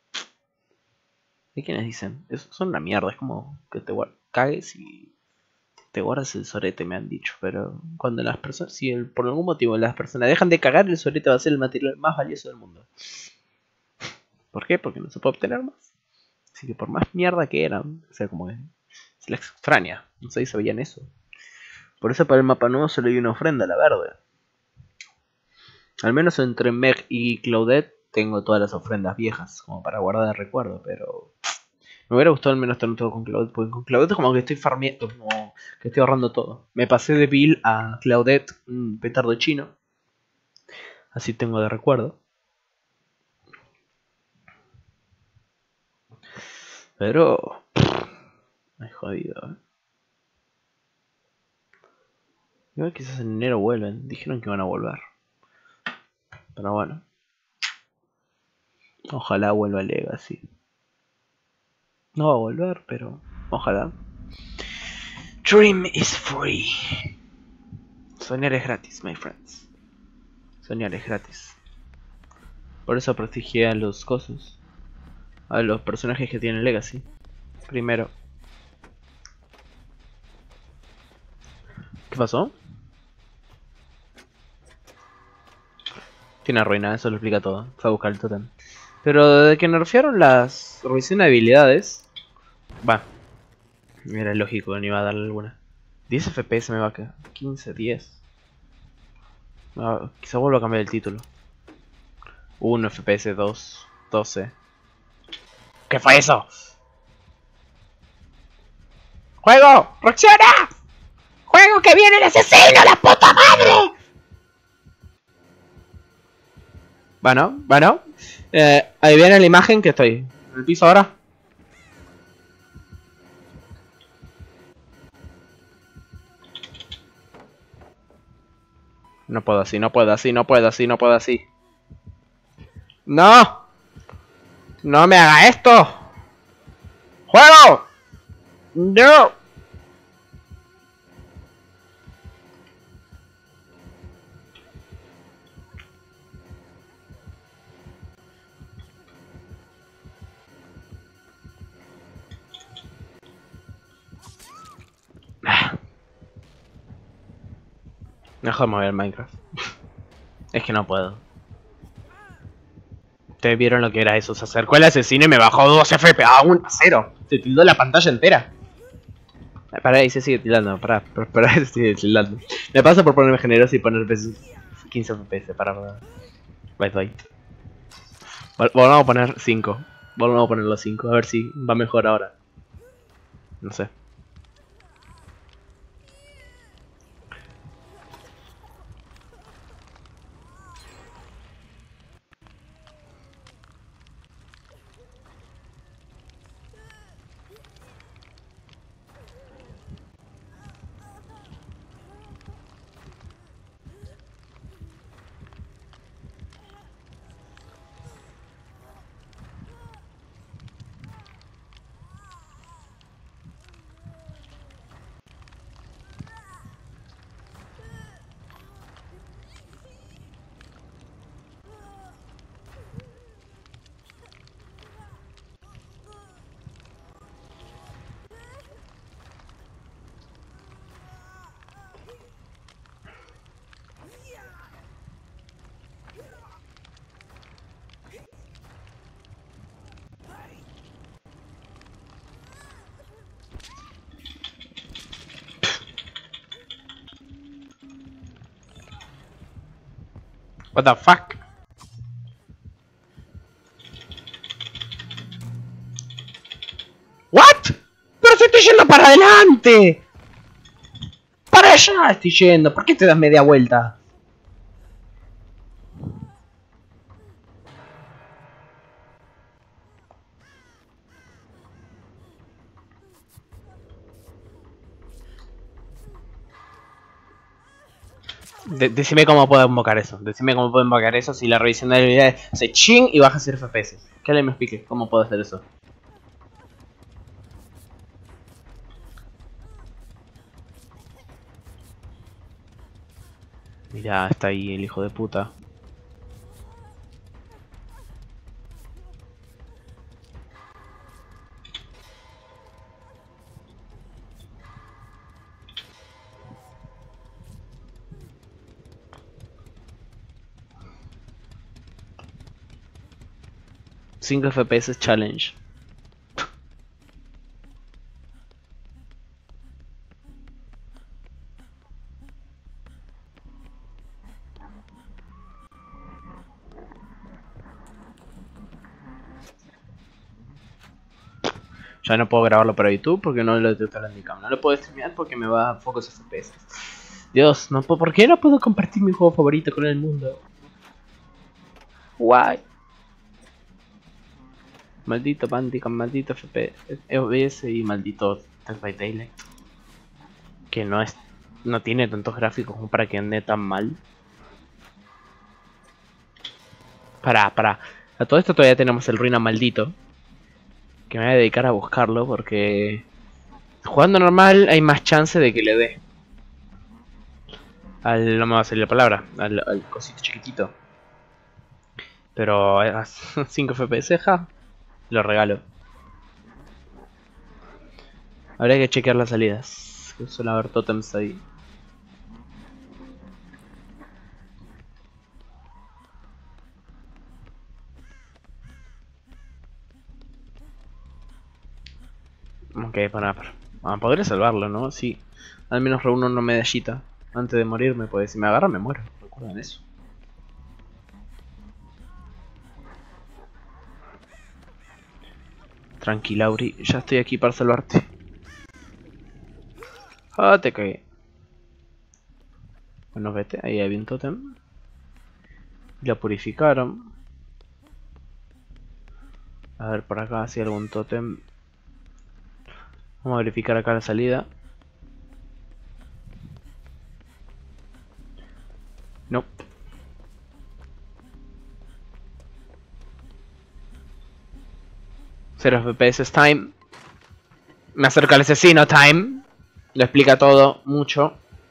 Speaker 2: ¿De quiénes dicen? Eso son una mierda, es como que te cagues y te guardas el sorete, me han dicho. Pero cuando las personas, si el, por algún motivo las personas dejan de cagar, el sorete va a ser el material más valioso del mundo. ¿Por qué? Porque no se puede obtener más. Así que por más mierda que eran, o sea, como que se les extraña. No sé si sabían eso. Por eso para el mapa nuevo se le dio una ofrenda a la verde. Al menos entre Meg y Claudette tengo todas las ofrendas viejas, como para guardar de recuerdo, pero me hubiera gustado al menos tener todo con Claudette, porque con Claudette como que estoy farmeando, como que estoy ahorrando todo. Me pasé de Bill a Claudette, un petardo chino. Así tengo de recuerdo. Pero me he jodido, eh. Igual quizás en enero vuelven, dijeron que van a volver. Pero bueno. Ojalá vuelva Legacy. No va a volver, pero ojalá. Dream is free. Soñar es gratis, my friends. Soñar es gratis. Por eso prestigié a los cosos. A los personajes que tienen Legacy. Primero. ¿Qué pasó? Tiene ruina, eso lo explica todo. Fue a buscar el totem. Pero de que nerfearon las revisión de habilidades. Va. Era lógico que no iba a darle alguna. diez F P S me va a quedar. quince, diez. Ah, quizá vuelva a cambiar el título. uno F P S, dos, doce. ¿Qué fue eso? ¡Juego! ¡Reacciona! ¡Juego que viene el asesino, la puta madre! Bueno, bueno. Eh, ahí viene la imagen que estoy. ¿En el piso ahora? No puedo así, no puedo así, no puedo así, no puedo así. ¡No! ¡No me haga esto! ¡Juego! ¡No! Mejor mover Minecraft. Es que no puedo. Ustedes vieron lo que era eso. Se acercó el asesino y me bajó dos F P S a uno a cero. Se tildó la pantalla entera. Pará, ahí se sigue tildando. Pará, pará, pará, se sigue tildando. Me pasa por ponerme generoso y poner quince F P S. Pará, bye bye. Volvamos a poner cinco. Volvamos a poner los cinco. A ver si va mejor ahora. No sé. What the fuck? What? Pero si estoy yendo para adelante. Para allá estoy yendo. ¿Por qué te das media vuelta? De decime cómo puedo invocar eso. Decime cómo puedo invocar eso si la revisión de habilidades hace ching y baja cero F P S. Que alguien me explique cómo puedo hacer eso. Mirá, está ahí el hijo de puta. cinco F P S challenge. Ya no puedo grabarlo para YouTube porque no lo detecta la handicap. No lo puedo streamear porque me va a pocos F P S. Dios, no puedo, ¿por qué no puedo compartir mi juego favorito con el mundo? Why? Maldito handicap, maldito F P S y maldito Dead by Daylight. Que no es, no tiene tantos gráficos como para que ande tan mal. Para, para. A todo esto todavía tenemos el Ruina maldito. Que me voy a dedicar a buscarlo porque jugando normal hay más chance de que le dé. Al, no me va a salir la palabra, al, al cosito chiquitito. Pero a cinco F P S, ja, lo regalo. Habría que chequear las salidas. Que suele haber totems ahí. Ok, para, para. Ah, podré salvarlo, ¿no? Sí. Al menos reúno una medallita antes de morirme, pues si me agarra me muero. Recuerden eso. Tranquila, Auri. Ya estoy aquí para salvarte. Ah, te cagué. Bueno, vete. Ahí había un totem. La purificaron. A ver, por acá si hay algún totem. Vamos a verificar acá la salida. No. cero F P S time. Me acerca al asesino time. Lo explica todo, mucho.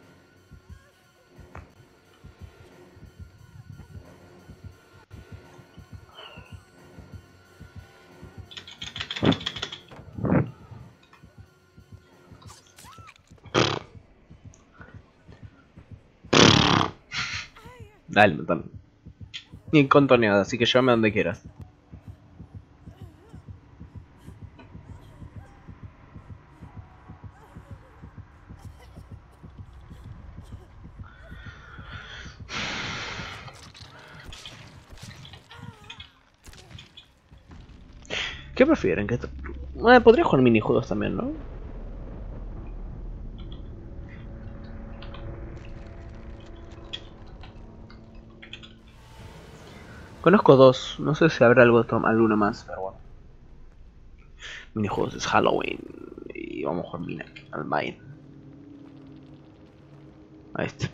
Speaker 2: Dale, matame. Ni contoneada, así que llévame donde quieras. ¿Qué prefieren? ¿Qué bueno, podría jugar minijuegos también, ¿no? Conozco dos, no sé si habrá algo, alguno más, pero bueno. Minijuegos es Halloween y vamos a jugar mina al Mine. A este.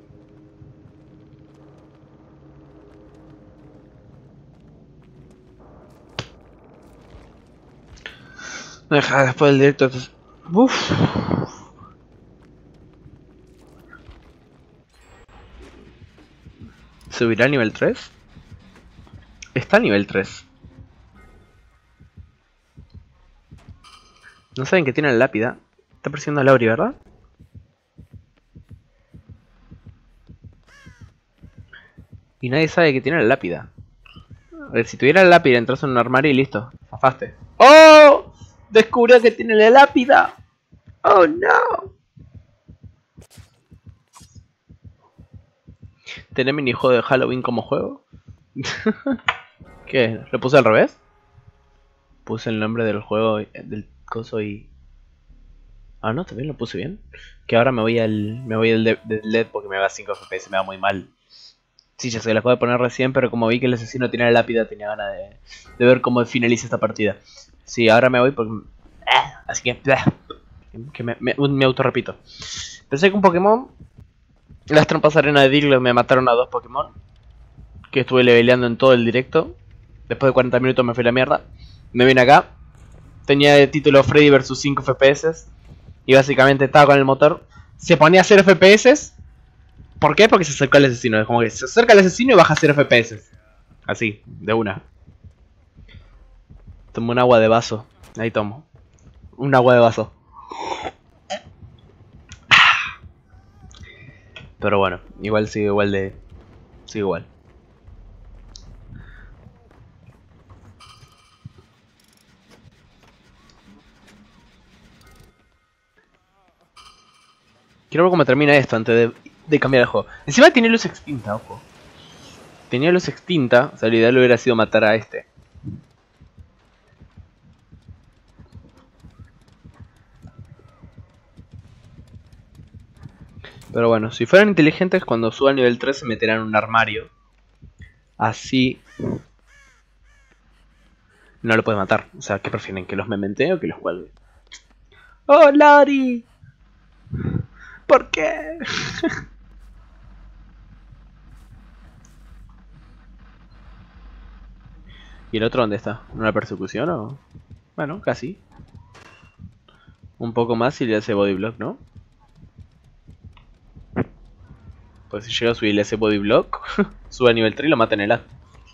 Speaker 2: Deja después del directo. Uff. ¿Subirá a nivel tres? Está a nivel tres. No saben que tiene la lápida. Está persiguiendo a Lauri, ¿verdad? Y nadie sabe que tiene la lápida. A ver, si tuviera la lápida, entras en un armario y listo. Zafaste. ¡Oh! Descubrió que tiene la lápida. ¡Oh, no! ¿Tener minijuego de Halloween como juego? ¿Qué? ¿Lo puse al revés? Puse el nombre del juego, del coso y... Ah, no, también lo puse bien. Que ahora me voy al me voy al del de L E D porque me va a cinco F P S, me va muy mal. Sí, ya sé, la acabo de poner recién, pero como vi que el asesino tenía la lápida, tenía ganas de, de ver cómo finaliza esta partida. Sí, ahora me voy porque... Ah, así que... Ah, que me, me, me autorrepito. Pensé que un Pokémon... Las trampas arena de Diglett me mataron a dos Pokémon. Que estuve leveleando en todo el directo. Después de cuarenta minutos me fui a la mierda. Me vine acá. Tenía el título Freddy versus cinco F P S. Y básicamente estaba con el motor. Se ponía a cero F P S. ¿Por qué? Porque se acerca el asesino. Es como que se acerca el asesino y baja a cero F P S. Así, de una. Tomo un agua de vaso. Ahí tomo. Un agua de vaso. Pero bueno, igual sigue igual de... Sigue igual. Quiero ver cómo termina esto antes de, de cambiar el juego. Encima tiene luz extinta, ojo. Tenía luz extinta, o sea, lo ideal hubiera sido matar a este. Pero bueno, si fueran inteligentes, cuando suba al nivel tres se meterán en un armario. Así... No lo puede matar. O sea, ¿qué prefieren? ¿Que los mementee o que los cuelgue? ¡Oh, Lari! ¿Por qué? ¿Y el otro dónde está? ¿En una persecución o...? Bueno, casi. Un poco más y le hace body block, ¿no? Pues si llega a subir y le hace body block, sube a nivel tres y lo mata en el A.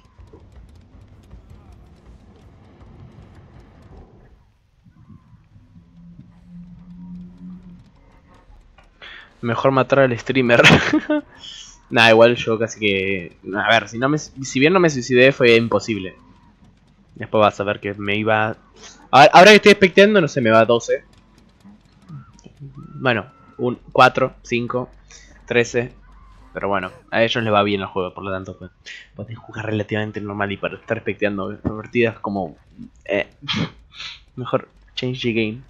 Speaker 2: Mejor matar al streamer. Nah, igual yo casi que... A ver, si, no me... si bien no me suicidé fue imposible. Después vas a ver que me iba... Ahora, ahora que estoy expectando, no sé, me va a doce. Bueno, un cuatro, cinco, trece. Pero bueno, a ellos les va bien el juego, por lo tanto pues, pueden jugar relativamente normal y para estar expectando partidas como... Eh, mejor change the game.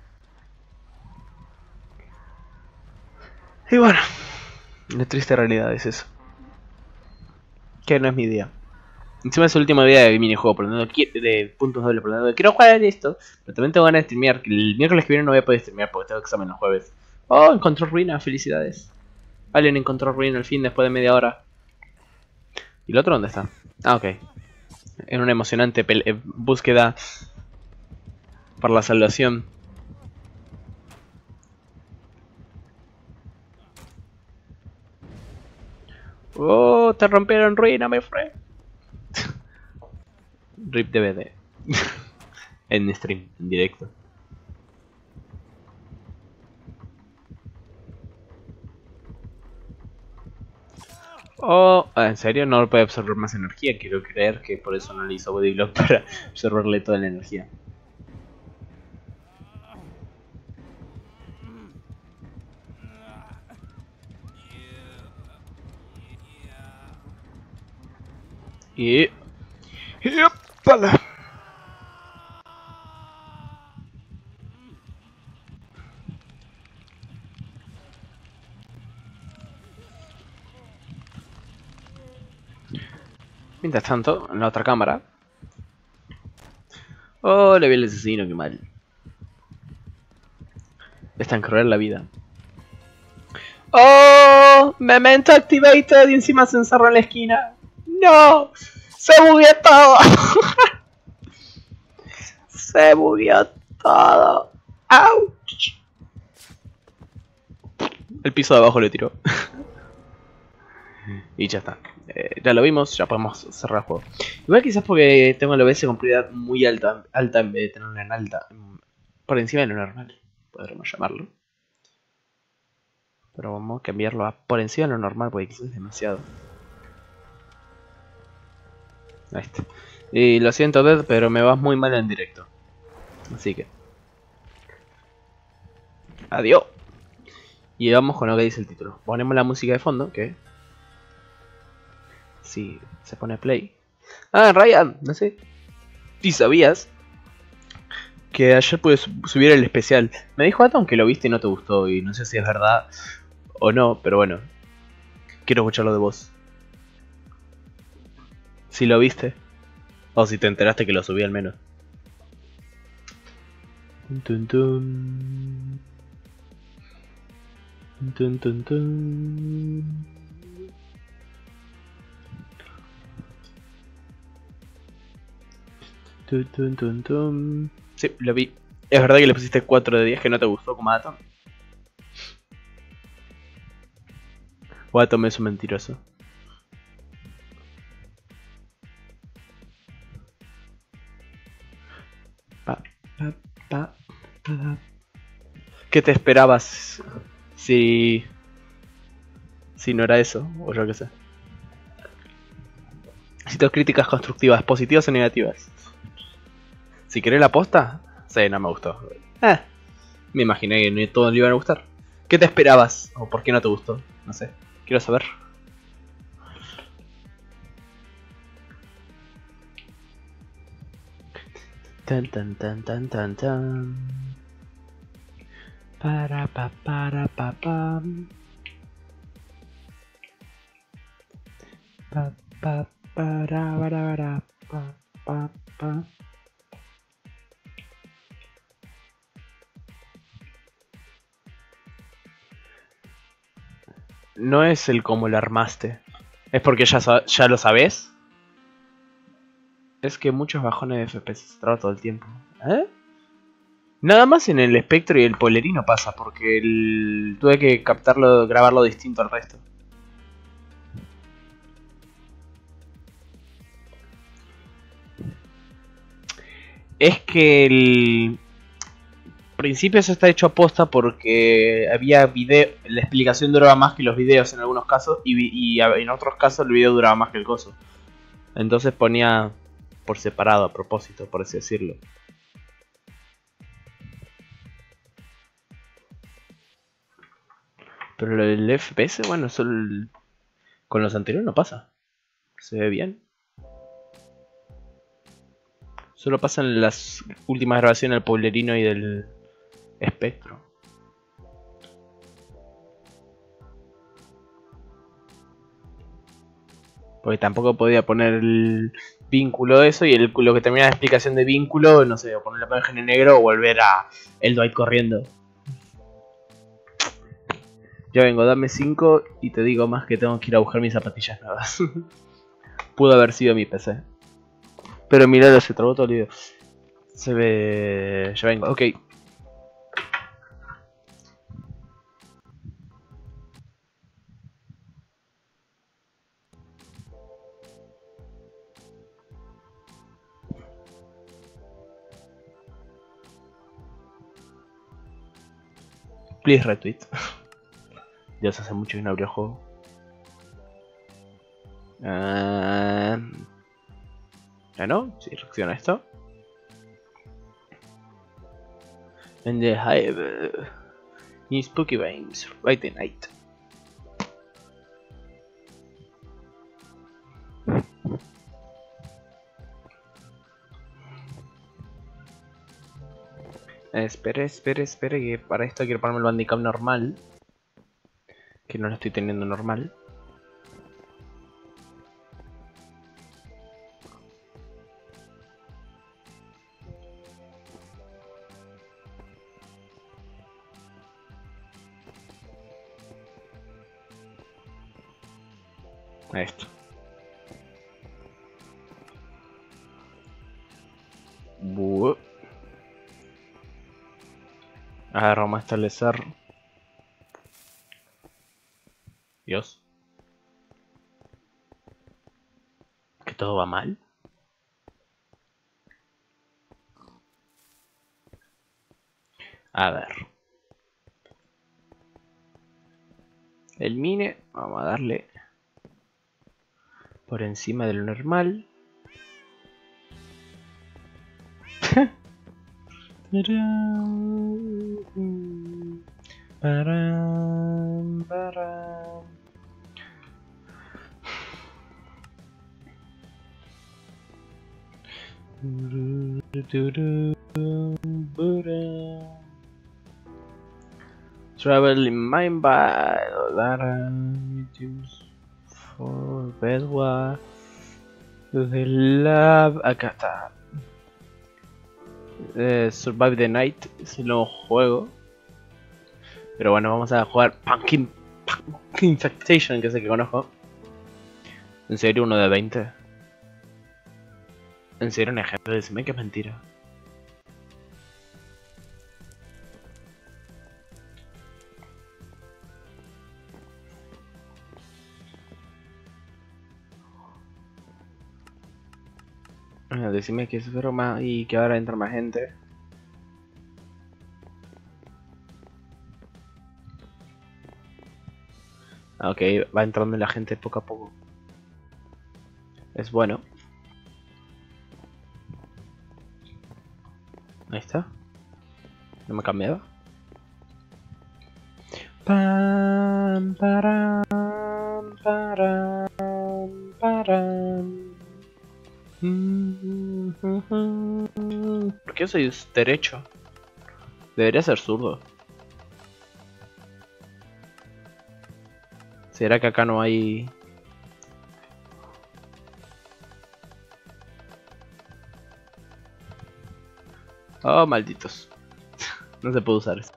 Speaker 2: Y bueno, la triste realidad es eso. Que no es mi día. Encima es el último día de minijuego, por lo tanto, de puntos dobles, por lo tanto, quiero jugar esto. Pero también tengo ganas de streamear. El miércoles que viene no voy a poder streamear porque tengo examen los jueves. Oh, encontró ruina, felicidades. Alguien encontró ruina al fin después de media hora. ¿Y el otro dónde está? Ah, ok. En una emocionante eh, búsqueda por la salvación. Oh, te rompieron ruina, my friend. Rip D V D. En stream, en directo. Oh, ¿en serio? No puede absorber más energía. Quiero creer que por eso no le hizo body block para absorberle toda la energía. Y... y ¡opala! Mientras tanto, en la otra cámara... Oh, le vi al asesino, qué mal. Es tan cruel la vida. ¡Oh! Memento activated y encima se encerró en la esquina. ¡No! ¡Se bugueó todo! ¡Se bugueó todo! ¡Auch! El piso de abajo le tiró. Y ya está. Eh, ya lo vimos, ya podemos cerrar el juego. Igual quizás porque tengo el O B S con prioridad muy alta, alta en vez de tenerla en alta. Por encima de lo normal, podremos llamarlo. Pero vamos a cambiarlo a por encima de lo normal porque quizás es demasiado. Ahí está. Y lo siento, Dead, pero me vas muy mal en directo. Así que... adiós. Y vamos con lo que dice el título. Ponemos la música de fondo, que... si se pone play. Ah, Ryan, no sé. ¿Y sabías que ayer pude subir el especial? Me dijo Atom que lo viste y no te gustó, y no sé si es verdad o no, pero bueno. Quiero escucharlo de vos. Si lo viste, o si te enteraste que lo subí al menos. Tun, tun. Tun, tun, tun. Tun, tun, tun, tun. Sí, lo vi. Es verdad que le pusiste cuatro de diez, que no te gustó como Atom. O Atom es un mentiroso. Pa, pa, pa, pa. ¿Qué te esperabas si... si no era eso? O yo qué sé. Si tus críticas constructivas, positivas o negativas. Si querés la posta, sí, no me gustó. Eh, me imaginé que no todos le iban a gustar. ¿Qué te esperabas? ¿O por qué no te gustó? No sé, quiero saber. Tan tan tan tan tan tan. Para pa para pa pam. Pa pa para para para pa pa pa. No es el cómo lo armaste. ¿Es porque ya, ya lo sabes? Es que muchos bajones de F P S se traba todo el tiempo. ¿Eh? Nada más en el espectro y el polerino pasa, porque el... tuve que captarlo, grabarlo distinto al resto. Es que el principio eso está hecho a posta porque había video, la explicación duraba más que los videos en algunos casos y, y en otros casos el video duraba más que el coso. Entonces ponía por separado a propósito, por así decirlo. Pero el F P S, bueno, solo el... con los anteriores no pasa. Se ve bien. Solo pasa en las últimas grabaciones del Poblerino y del Espectro. Porque tampoco podía poner el vínculo de eso y el, lo que termina la explicación de vínculo, no sé, o poner la página en negro o volver a el Dwight corriendo. Ya vengo, dame cinco y te digo más que tengo que ir a buscar mis zapatillas nuevas. Pudo haber sido mi P C. Pero mirá, se trabó todo el video. Se ve... Ya vengo, ok. Please retweet. Ya se hace mucho que no abrí el juego. Uh... ¿Ya no? Sí, reacciona esto. And the hive in spooky veins right the night. Espere, espere, espere, que para esto quiero ponerme el handicap normal. Que no lo estoy teniendo normal. Esto. Buh. A ver, vamos a establecer. Dios. ¿Que todo va mal? A ver. El mine, vamos a darle por encima de lo normal. Travel in mind by Lara for Bedwa. The Love. Acá está. Eh, Survive the Night es el nuevo juego. Pero bueno, vamos a jugar Pumpkin, Pumpkin Infestation, que es el que conozco. ¿En serio uno de veinte? ¿En serio un ejemplo? Decime que es mentira. Ah, decime que es broma y que ahora entra más gente. Ah, ok, va entrando la gente poco a poco. Es bueno. Ahí está. No me ha cambiado. Pam, param, param, param. ¿Por qué soy derecho? Debería ser zurdo. ¿Será que acá no hay...? Oh, malditos. No se puede usar eso.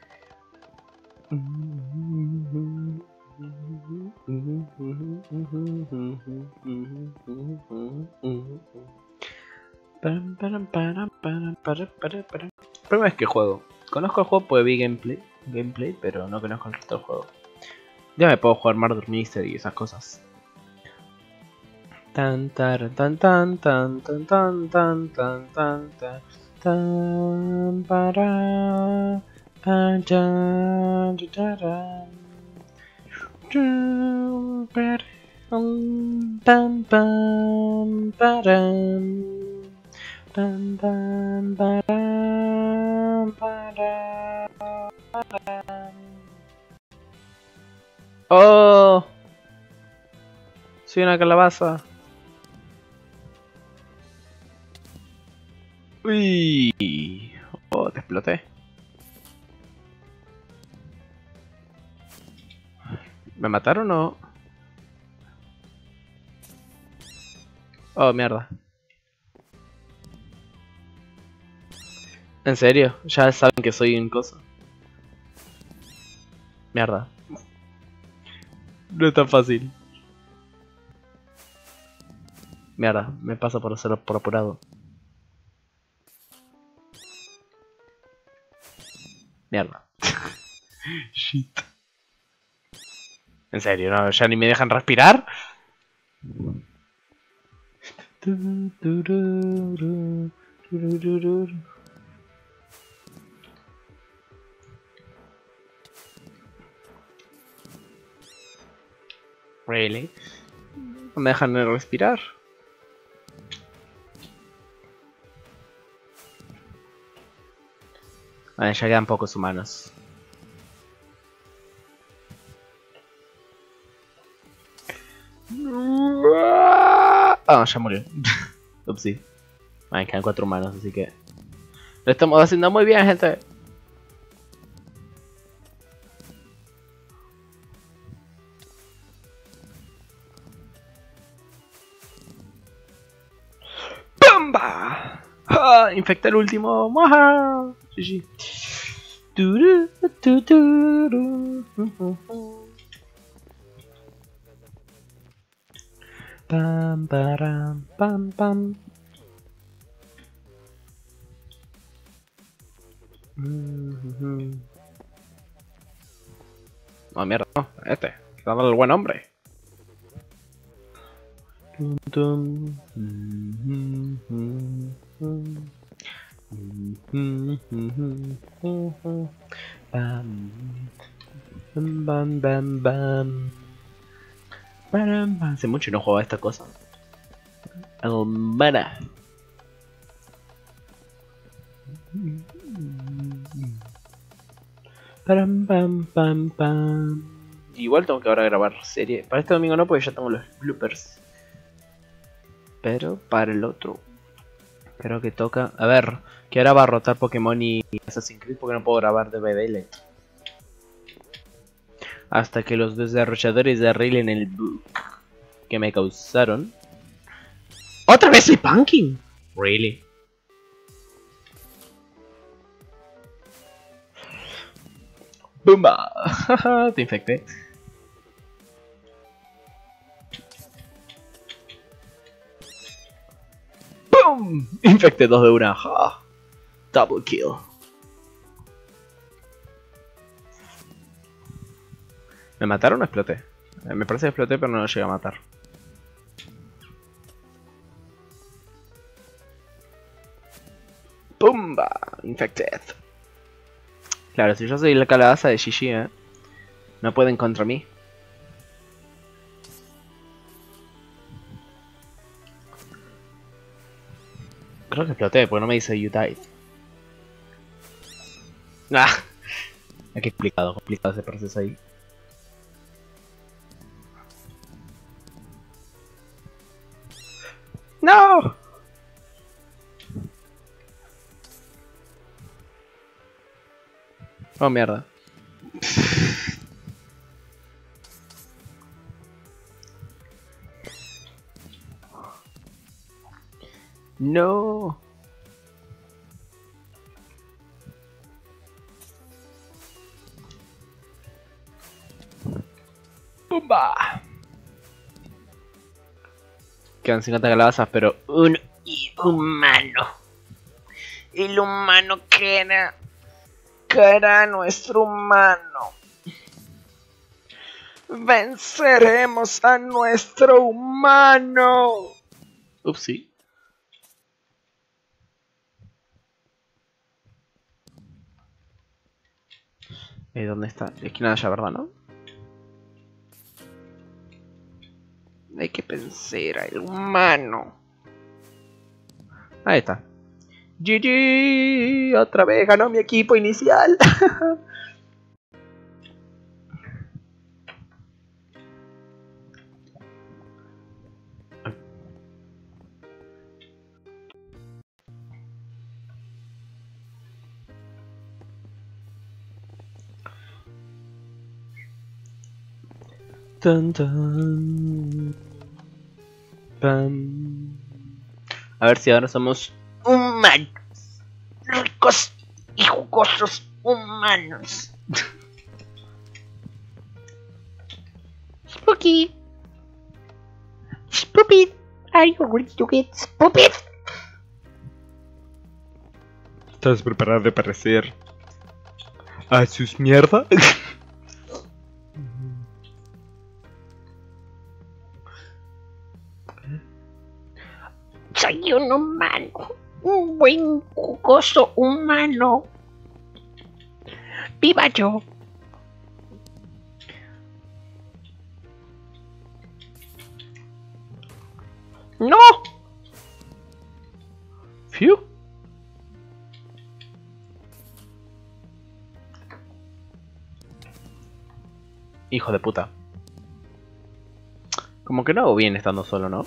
Speaker 2: Primera vez que juego. Conozco el juego porque vi gameplay, gameplay, pero no conozco el resto del juego. Ya me puedo jugar Murder Mystery y esas cosas. Tan tan tan tan tan tan tan tan tan tan tan tan para tan tan tan tan tan paran tan tan paran paran. Oh, soy una calabaza. Uy, oh, te exploté. ¿Me mataron o...? Oh, mierda. ¿En serio? Ya saben que soy un coso. Mierda. No es tan fácil. Mierda, me pasa por hacerlo por apurado. Mierda. Shit. ¿En serio? ¿No? ¿Ya ni me dejan respirar? Really? ¿No me dejan respirar? Vale, ya quedan pocos humanos. Ah, ya murió. Upsi. Vale, quedan cuatro humanos, así que... Lo estamos haciendo muy bien, gente. ¡Pamba! ¡Ah! Infecta el último. ¡Maja! G G. Turu, tu, turu. Pam, param, pam, pam. No, mierda, no. Este. Dándole el buen hombre. Tum, Bam, bam, bam, bam. Hace mucho no jugaba esta cosa. Almana. Pam, pam, pam, pam. Igual tengo que ahora grabar serie. Para este domingo no, porque ya tengo los bloopers. Pero para el otro Creo que toca... A ver, que ahora va a rotar Pokémon y Assassin's Creed porque no puedo grabar D V D L. Hasta que los desarrolladores arreglen el bug que me causaron. ¿Otra vez el Pumpkin? Really? ¡Bumba! Te infecté. ¡Bum! Infecté dos de una. Ja. Double kill. ¿Me mataron o exploté? Me parece que exploté, pero no lo llegué a matar. ¡Pumba! Infected. Claro, si yo soy la calabaza de Gigi, ¿eh? No pueden contra mí. Creo que exploté, porque no me dice you died. Ah, qué complicado, complicado ese proceso ahí. ¡No! Oh, mierda. No. ¡Pumba! Quedan cincuenta calabazas, pero un humano. El humano que era... que era nuestro humano. Venceremos a nuestro humano. Upsi. Eh, ¿Dónde está? Esquina de allá, ¿verdad, no? Hay que vencer al humano. Ahí está. G G. Otra vez ganó mi equipo inicial. Tan, tan, pam. A ver si ahora somos humanos, ricos y jugosos humanos. Spooky, Spoopy, are you ready to get Spoopy? ¿Estás preparado para hacer a sus mierda? Soy un humano, un buen jugoso humano. ¡Viva yo! ¡No! ¡Fiu! Hijo de puta. Como que no hago bien estando solo, ¿no?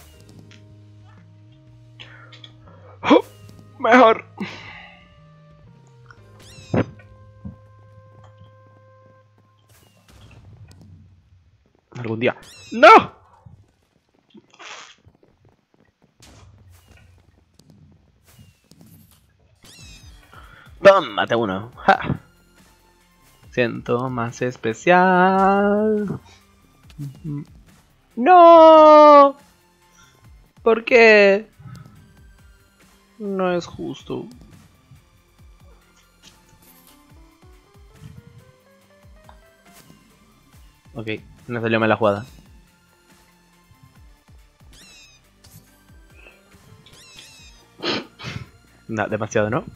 Speaker 2: Mejor. Algún día. ¡No! ¡Pum! Mate uno. ¡Ja! Siento más especial. ¡No! ¿Por qué? No es justo. Ok, no salió mal la jugada. No, demasiado, ¿no?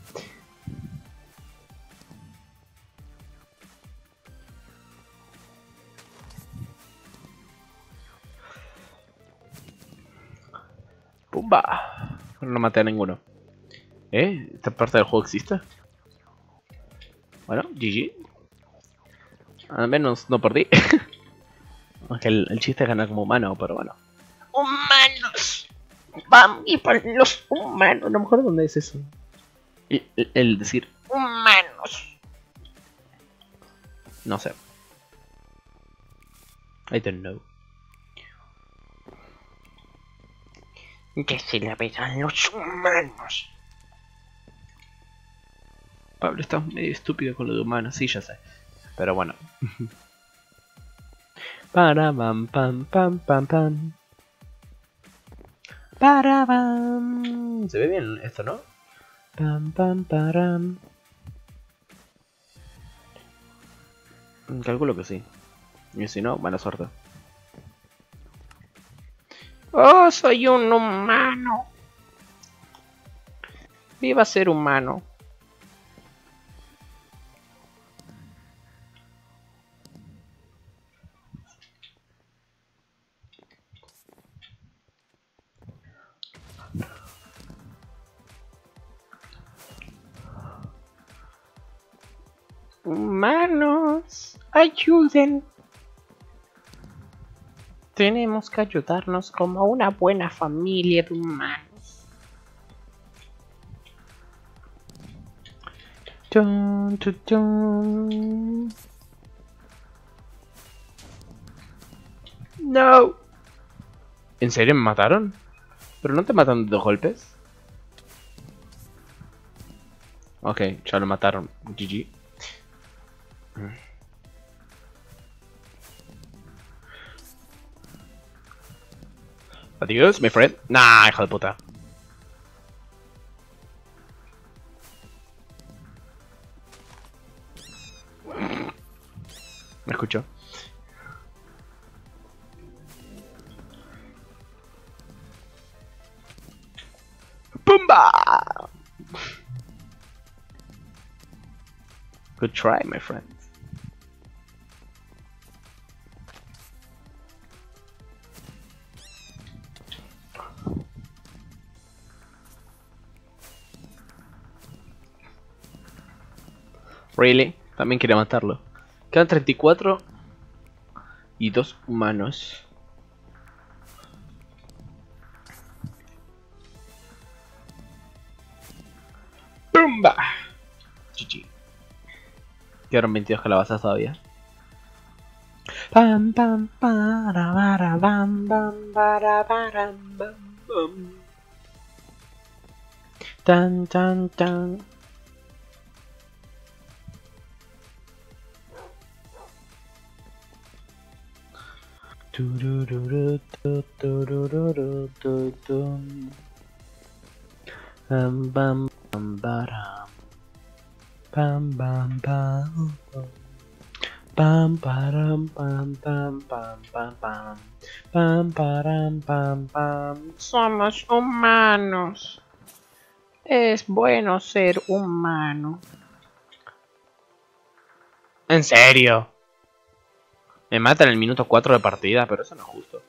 Speaker 2: ¡Pumba! No maté a ninguno. ¿Eh? ¿Esta parte del juego existe? Bueno, G G. Al menos no perdí. Aunque el, el chiste es ganar como humano, pero bueno. ¡Humanos! ¡Bam! Y para los humanos. A lo mejor, ¿dónde es eso? El, el, el decir humanos. No sé. I don't know. Que se la verán los humanos. Pablo, estás medio estúpido con lo de humanos, sí, ya sé. Pero bueno. Para pam pam pam pam pam. Para pam. Se ve bien esto, ¿no? Pam pam param. Calculo que sí. Y si no, buena suerte. Oh, soy un humano. Viva ser humano. Humanos, ayuden. Tenemos que ayudarnos como una buena familia de humanos. Dun, dun, dun. No. ¿En serio me mataron? ¿Pero no te matan de dos golpes? Ok, ya lo mataron. G G. Adiós, mi friend. Nah, hijo de puta. Me escucho. ¡Pumba! Good try, my friend. Really? También quería matarlo. Quedan treinta y cuatro y dos humanos. ¡Pumba! G G. Quedaron veintidós calabazas todavía. Pam pam para para bam bam para para bam bam. Tan tan tan. Turururu, tu, turururu, tu, tu. Bam bam bam baram. Pam pam pam. Pam param pam pam pam pam pam. Pam param pam pam. Somos humanos. Es bueno ser humano. ¿En serio? Me matan en el minuto cuatro de partida, pero eso no es justo.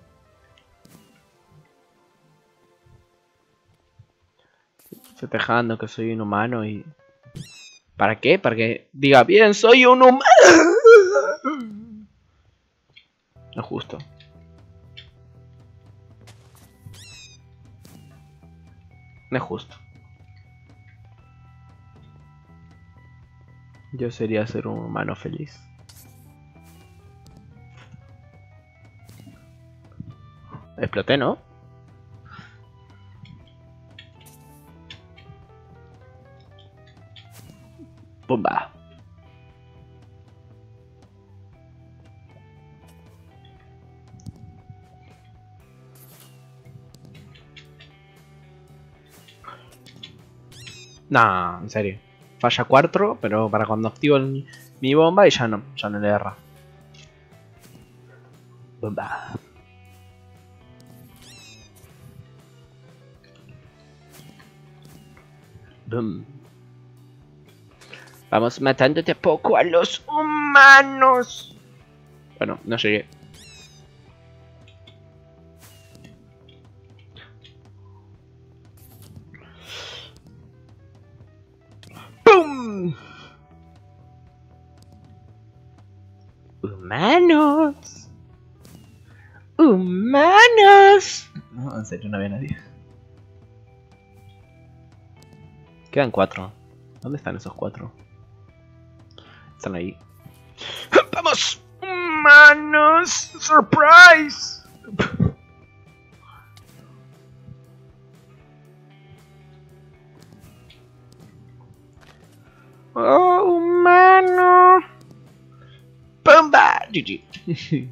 Speaker 2: Festejando que soy un humano y... ¿Para qué? Para que diga, bien, soy un humano. No es justo. No es justo. Yo sería ser un humano feliz. Exploté, ¿no? Bomba. Nah, en serio. Falla cuatro, pero para cuando activo el, mi bomba y ya no, ya no le erra. Bomba. Boom. Vamos matándote poco a los humanos. Bueno, no llegué. ¡Pum! Humanos. Humanos. en serio, no había nadie. Quedan cuatro. ¿Dónde están esos cuatro? Están ahí. ¡Vamos! ¡Manos! ¡Surprise! ¡Oh, humano! ¡Pumba! G G.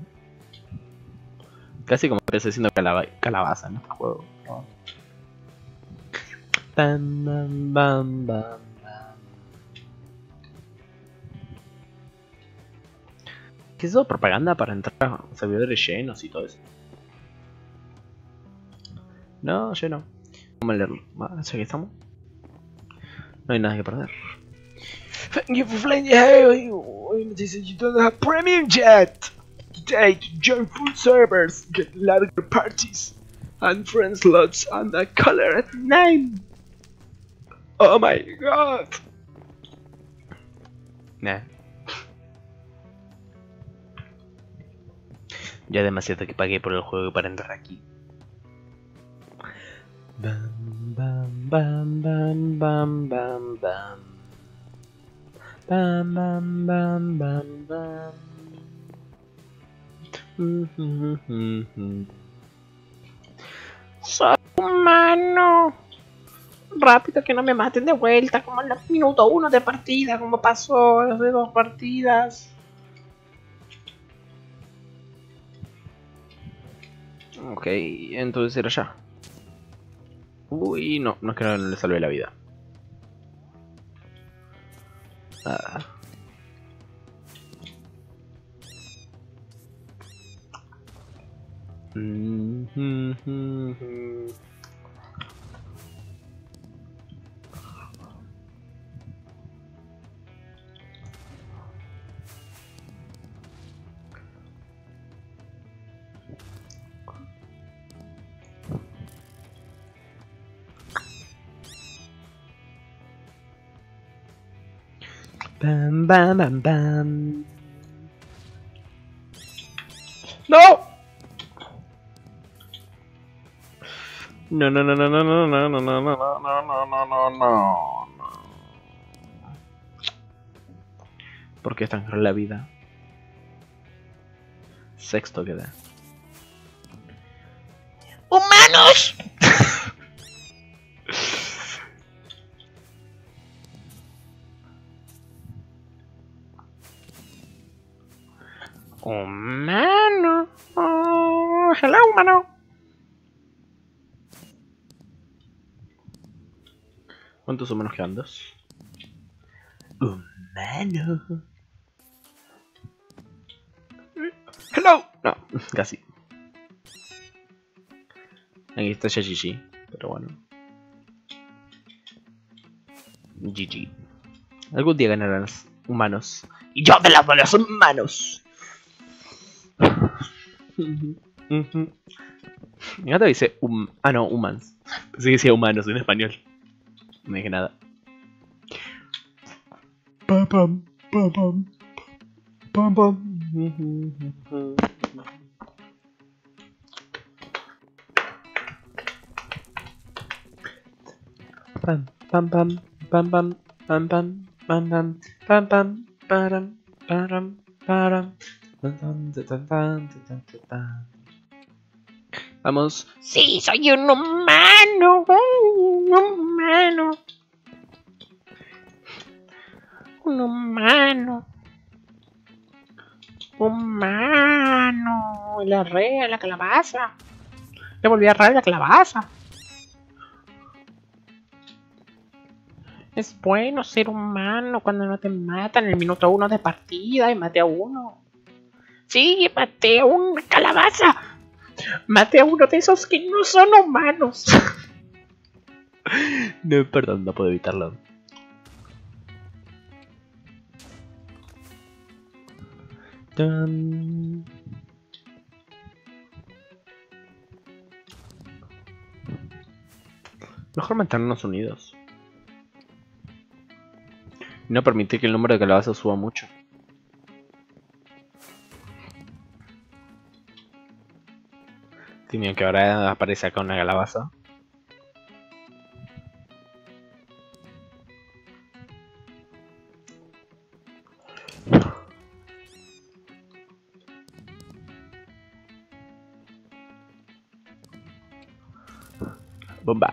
Speaker 2: Casi como empecé siendo calaba calabaza en este juego. Oh. Bam, bam, bam, bam, bam. ¿Qué es eso? ¿Propaganda para entrar a servidores llenos y todo eso? No, lleno. Vamos a leerlo. ¿Ya que estamos? No hay nada que perder. Thank you for flying here. This is you don't have premium yet. Today to join full servers, get larger parties, and friend slots and a colored name. Oh my god. Nah. Ya demasiado que pagué por el juego para entrar aquí. Bam, bam, bam, bam, bam, bam, bam. Bam, bam, bam, bam, bam. Soy humano. Rápido, que no me maten de vuelta, como en el minuto uno de partida, como pasó hace dos partidas. Ok, entonces era ya. Uy, no, no es que no le salve la vida. Ah. Mm -hmm -hmm. Bam, bam, bam, bam. ¡No! No, no, no, no, no, no, no, no, no, no, no, no, no, no, no. ¿Por qué es tan cruel la vida? Sexto queda. ¡Humanos! Humano. Oh, hello, humano. ¿Cuántos humanos quedan? Dos. Humano. Hello. No, casi. Aquí está ya G G, pero bueno. G G. Algún día ganarán los humanos. Y yo de las de los humanos. Mi gato dice um, ah no, humans. Pensé que decía humanos en español. No dije nada. Pam pam pam pam pam pam. Pam pam pam pam pam pam pam pam pam pam pam param param param. Vamos. Sí, soy un humano. Un humano. Un humano. Humano. Le erré a la calabaza. Le volví a errar a la calabaza. Es bueno ser humano cuando no te matan en el minuto uno de partida y maté a uno. Sí, maté a una calabaza. Maté a uno de esos que no son humanos. No, perdón, no puedo evitarlo. Tan... Mejor mantenernos unidos. No permitir que el número de calabazas suba mucho. Tenía que ahora aparece acá una calabaza. Bomba.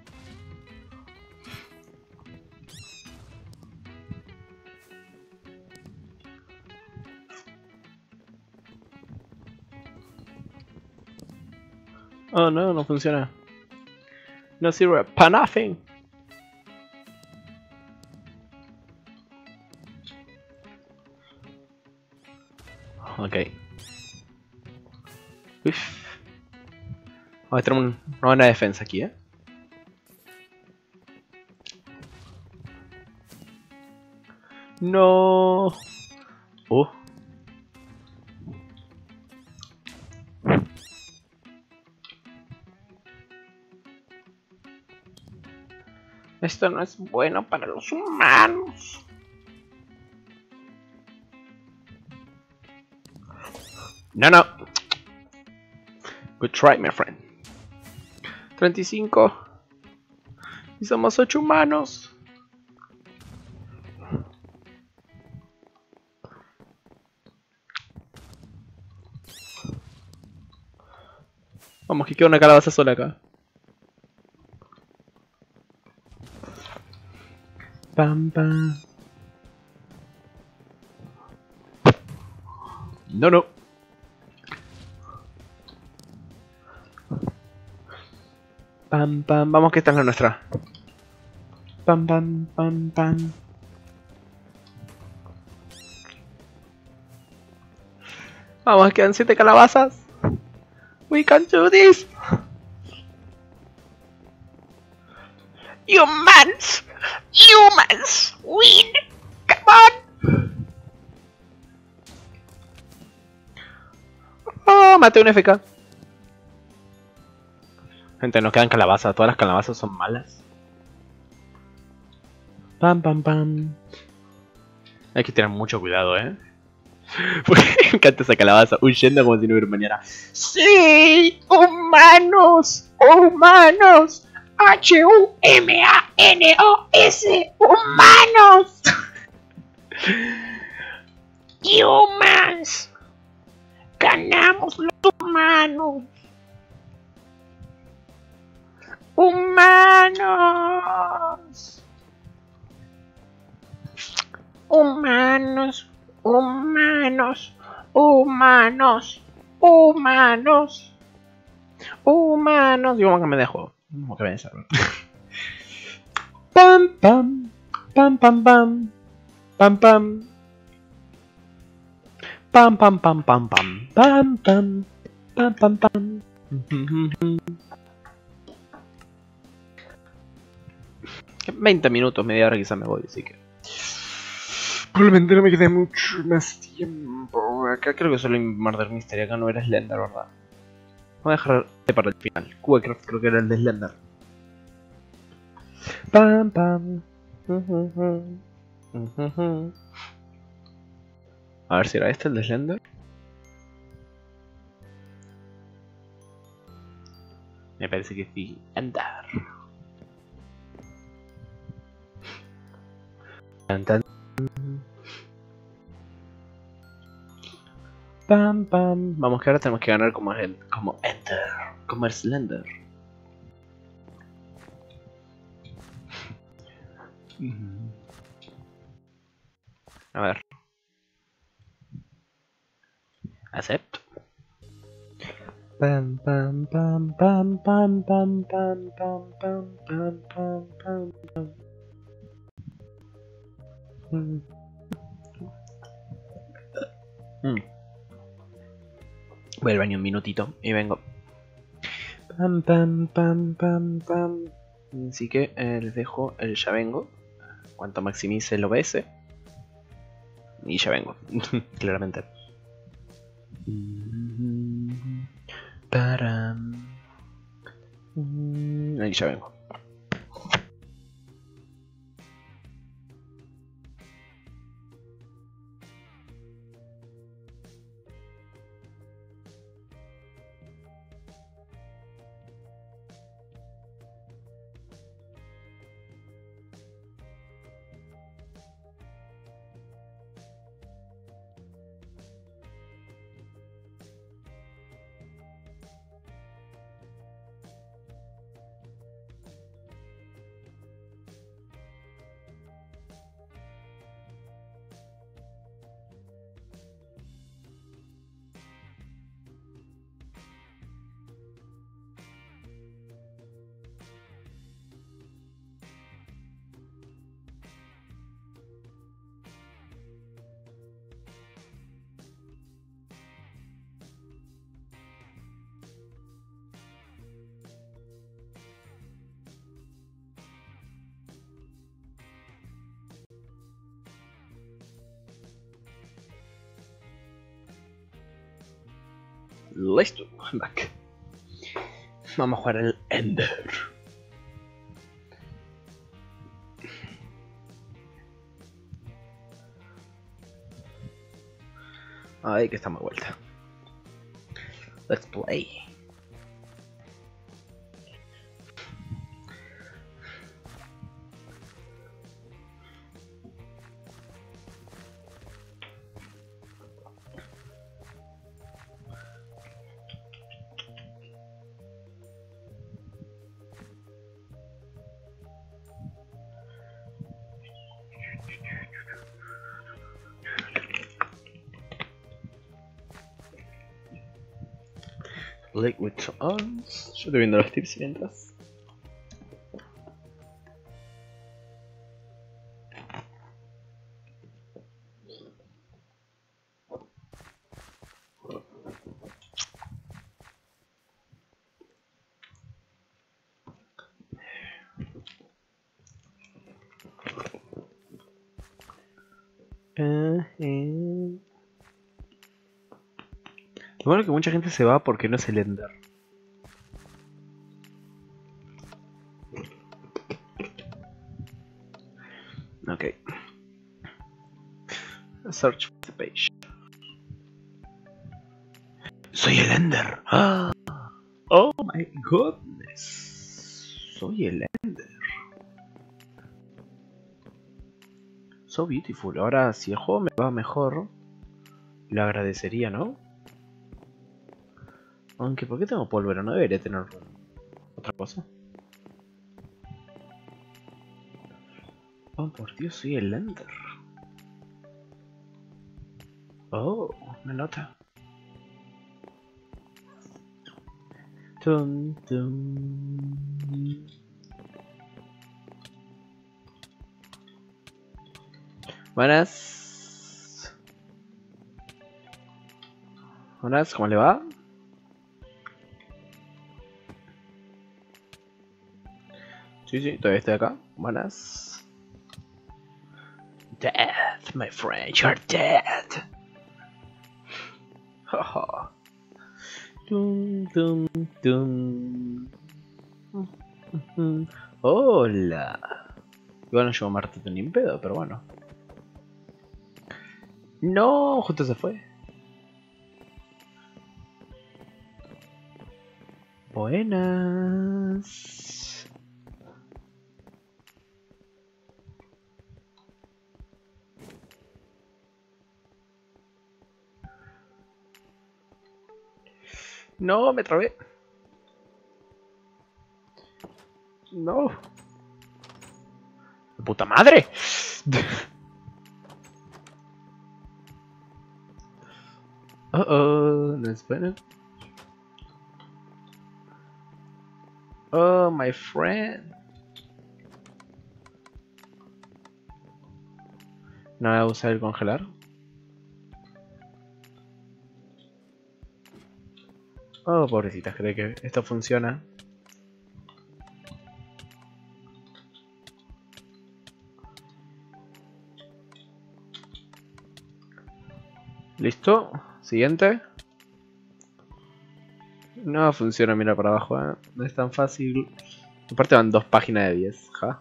Speaker 2: Oh no, no funciona. No sirve para nothing. Ok. Uf. Vamos a tener un- una buena defensa aquí, eh. No. Uh. Esto no es bueno para los humanos. No, no. Good try, my friend. treinta y cinco. Y somos ocho humanos. Vamos, que queda una calabaza sola acá. Pam, pam. No, no. Pam, pam. Vamos, que esta es la nuestra. Pam, pam, pam, pam. Vamos, quedan siete calabazas. We can do this. Humans. Humans. Win. Come on. Oh, maté un F K. Gente, nos quedan calabazas. Todas las calabazas son malas. Pam, pam, pam. Hay que tener mucho cuidado, eh. Porque me encanta esa calabaza huyendo como si no hubiera mañana. ¡Sí! ¡Humanos! ¡Humanos! H U M A N O S. ¡Humanos! ¡Humans! ¡Ganamos los humanos! ¡Humanos! Humanos, humanos, humanos, humanos, humanos. Digo, que me dejo. Como que me dejo. Pam, pam, pam, pam, pam, pam, pam. Pam, pam, pam, pam, pam, pam, pam, pam, pam, pam. veinte minutos, media hora quizás me voy, así que... Probablemente no me quede mucho más tiempo. Acá creo que solo hay Murder Mystery. Acá no era Slender, ¿verdad? Voy a dejar este para el final. Cubecraft creo que era el de Slender. Pam, pam. A ver si era este el de Slender. Me parece que sí. Andar. Tan, tan. Pam, pam. Vamos, que ahora tenemos que ganar como, el, como Enter. Como el Slender. A ver. Acepto. Pam, pam, pam, pam, pam, pam, pam, pam, pam, pam, pam, pam, pam. Mm. Mm. Voy al baño un minutito y vengo. Pam, pam, pam, pam, pam. Así que eh, les dejo el ya vengo. Cuanto maximice el O B S. Y ya vengo. Claramente. Param. Ahí ya vengo. Listo, back. Vamos a jugar el Ender. Ay, que estamos de vuelta. Let's play. Liquid Arms. Yo estoy viendo los tips mientras. Uh, eh. Lo bueno es que mucha gente se va porque no es el Ender. Ok. Search the page. Soy el Ender. Ah. Oh my goodness. Soy el Ender. So beautiful. Ahora si el juego me va mejor, lo agradecería, ¿no? Aunque, ¿por qué tengo pólvora? No debería tener otra cosa. Oh, por Dios, soy el Ender. Oh, una nota. Tum, tum. Buenas. Buenas, ¿cómo le va? Sí, sí, todavía estoy acá. Buenas. Death, my friend, you're dead. Haha. Dum, dum, dum. Hola. Igual no llevo martillo ni en pedo, pero bueno. No, justo se fue. Buenas. No, me trabé. No. ¡De puta madre! Uh oh, no es bueno. Oh, my friend. No voy a usar el congelar. Oh, pobrecitas, cree que esto funciona. Listo. Siguiente. No funciona mirar para abajo, ¿eh? No es tan fácil. Aparte van dos páginas de diez, ja.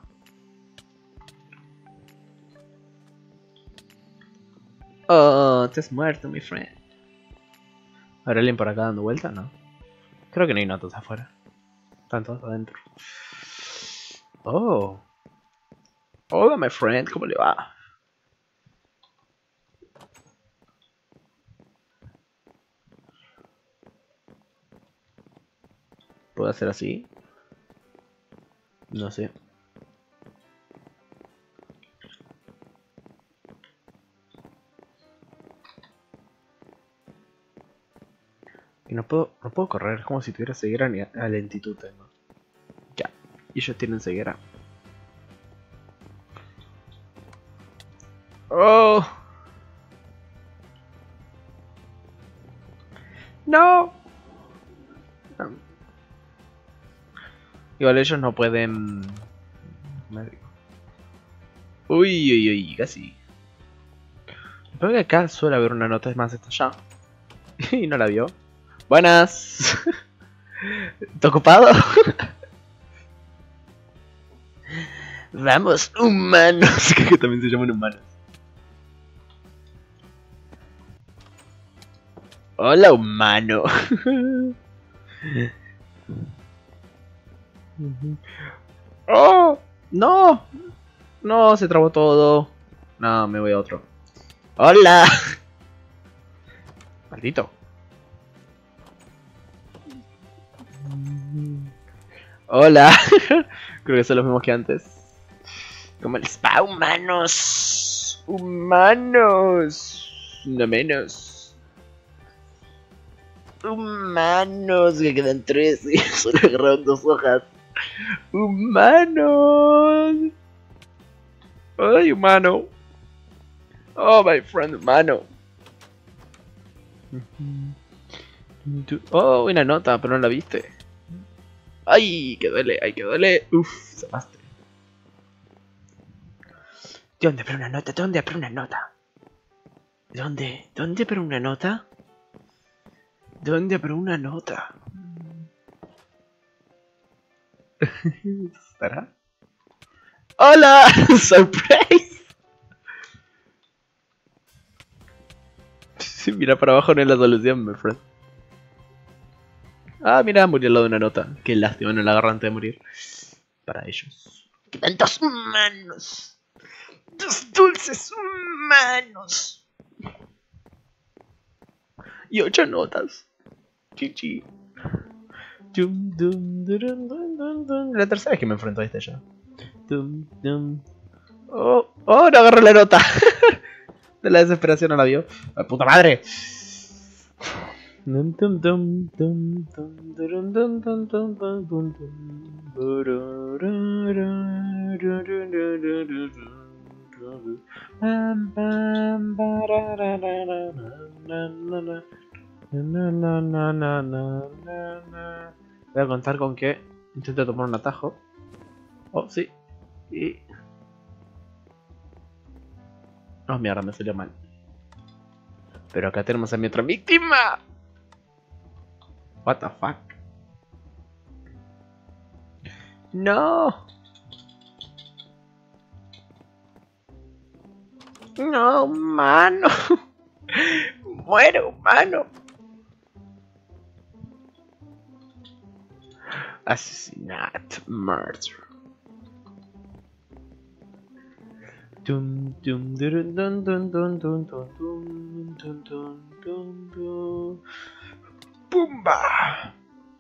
Speaker 2: Oh, te has muerto, mi friend. ¿Habrá alguien por acá dando vuelta? No. Creo que no hay notas afuera. Están todos adentro. Oh. Hola, my friend. ¿Cómo le va? ¿Puedo hacer así? No sé. Y no puedo, no puedo correr, es como si tuviera ceguera ni a, a lentitud tengo. Ya. Y ellos tienen ceguera. Oh. No. Um. Igual ellos no pueden. Uy, uy, uy, casi. Creo que acá suele haber una nota, es más, está allá. Y no la vio. Buenas. ¿Estás ocupado? Vamos, humanos. Que también se llaman humanos. Hola, humano. Oh, no. No, se trabó todo. No, me voy a otro. Hola. Maldito. Hola. Creo que son los mismos que antes. Como el spa, humanos. Humanos. No menos. Humanos. Que quedan tres y solo agarraron dos hojas. Humanos. Ay, humano. Oh, my friend, humano. Oh, una nota, pero no la viste. Ay, que duele, ay, que duele. Uf, se paste. ¿De dónde pero una nota? ¿De dónde pero una nota? ¿De dónde? ¿Dónde pero una nota? ¿De dónde pero una nota? ¿Estará? ¡Hola! ¡Surprise! Si mira para abajo no es la solución, my friend. Ah, mira, murió al lado de una nota. Qué lástima, no la agarran antes de morir. Para ellos. ¡Quedan dos humanos! ¡Dos dulces humanos! Y ocho notas. Chichi. La tercera vez que me enfrento a este ya. Oh, oh, no agarré la nota. De la desesperación no la vio. ¡La puta madre! Voy a contar con que intento tomar un atajo. Oh, sí. Y... oh, mierda, me salió mal. Pero acá tenemos a mi otra víctima. What the fuck. No. No, humano. Muere, humano. Asesinato, murder. Dum dum dun dun dun dun dun dun dun dun dun dun. ¡Pumba!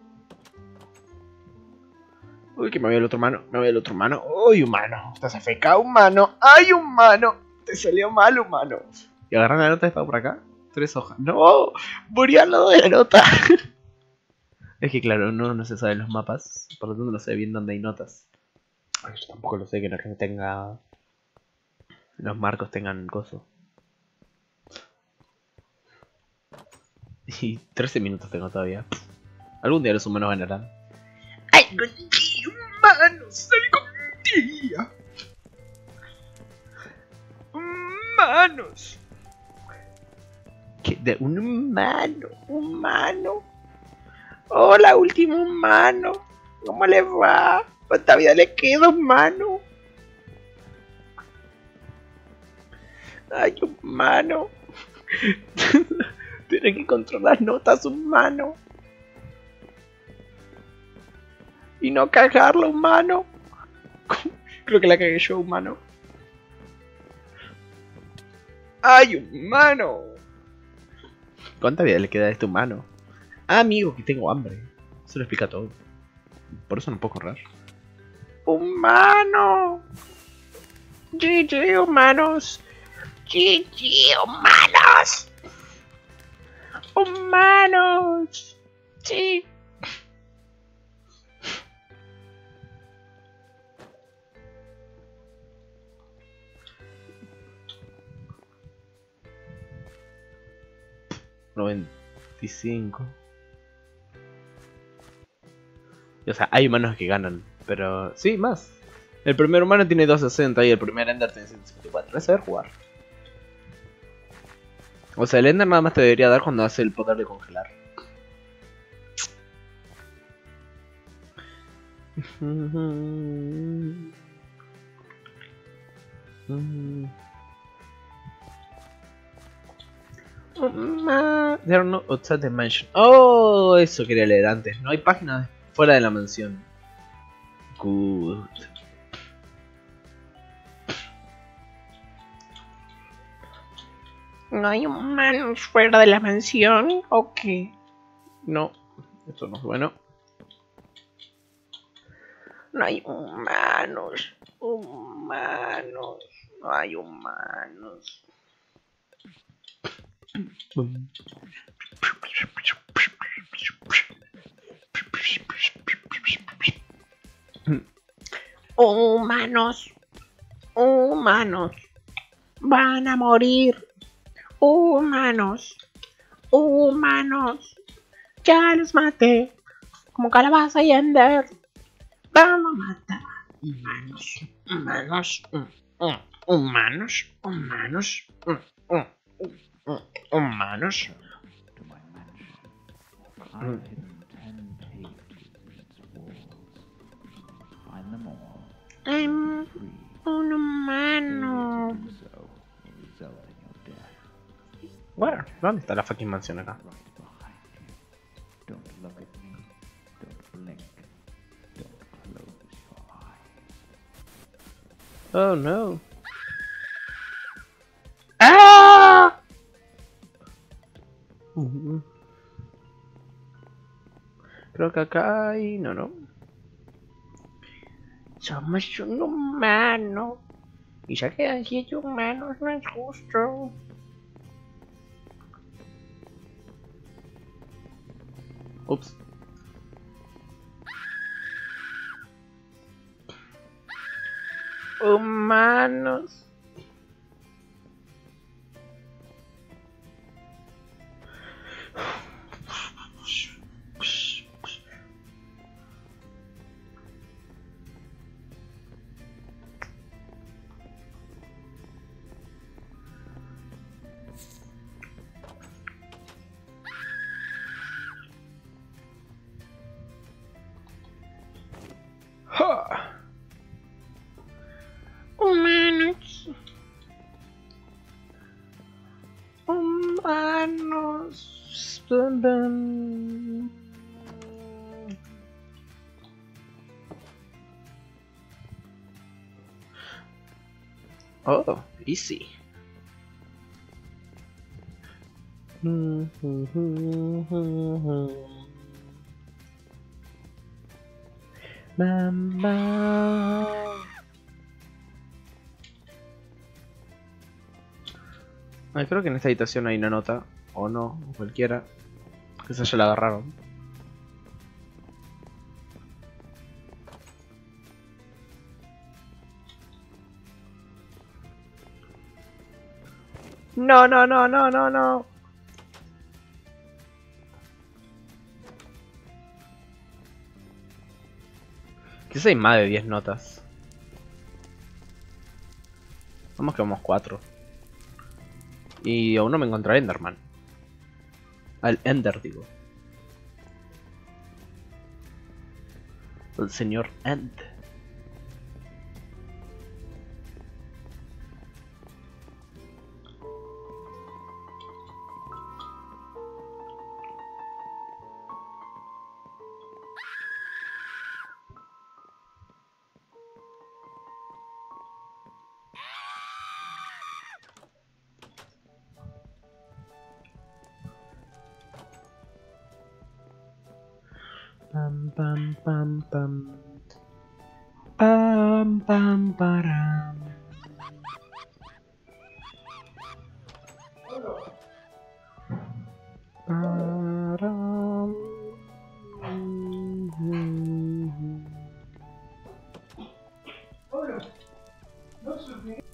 Speaker 2: Uy, que me voy al otro mano, me voy al otro mano. Uy, humano, estás A F K, humano. ¡Ay, humano! Te salió mal, humano. Y agarran la nota, está por acá. Tres hojas. ¡No! Morí al lado de la nota. Es que claro, uno no se sabe los mapas. Por lo tanto no sé bien dónde hay notas. Ay, yo tampoco lo sé, que no tenga... los marcos tengan coso. Y trece minutos tengo todavía. Algún día los humanos ganarán. ¡Algún día, humanos! ¡Algún día! ¡Humanos! ¿Qué? ¿De un humano? ¿Humano? Hola, último humano. ¿Cómo le va? ¿Cuánta vida le queda, humano? Ay, humano. Tiene que controlar notas, humano. Y no cagarlo, humano. Creo que la cagué yo, humano. ¡Ay, humano! ¿Cuánta vida le queda a este humano? Ah, amigo, que tengo hambre. Eso lo explica todo. Por eso no puedo correr. ¡Humano! G G, humanos. G G, humanos. Humanos. Sí. noventa y cinco. O sea, hay humanos que ganan, pero sí, más. El primer humano tiene doscientos sesenta y el primer Ender tiene ciento cincuenta y cuatro. Es saber jugar. O sea, el Ender nada más te debería dar cuando hace el poder de congelar. There are no outside the mansion. Oh, eso quería leer antes. No hay páginas fuera de la mansión. Good.
Speaker 1: ¿No hay humanos fuera de la mansión o qué?
Speaker 2: No, esto no es bueno.
Speaker 1: No hay humanos. Humanos. No hay humanos. Humanos. Humanos. Van a morir. Humanos. Humanos. Ya los maté. Como calabaza y ender. Vamos a matar. Humanos. Humanos. Humanos. Humanos. Humanos. Um, un humano.
Speaker 2: Bueno, ¿dónde está la fucking mansión acá? Oh no. ¡Ah! Uh-huh. Creo que acá hay... No, no.
Speaker 1: Somos un humano. Y ya quedan siete humanos, no es justo.
Speaker 2: Ups.
Speaker 1: Humanos. Humanos. Humanos. Dun, dun.
Speaker 2: Oh, easy. Mamá. Ay, creo que en esta habitación hay una nota, o no, o cualquiera. Que esa ya la agarraron. No, no, no, no, no, no. Quizás hay más de diez notas. Vamos que vamos cuatro. Y aún no me encontré al Enderman. Al Ender, digo. El señor End. Pam pam pam pam. Pam pam param. Param.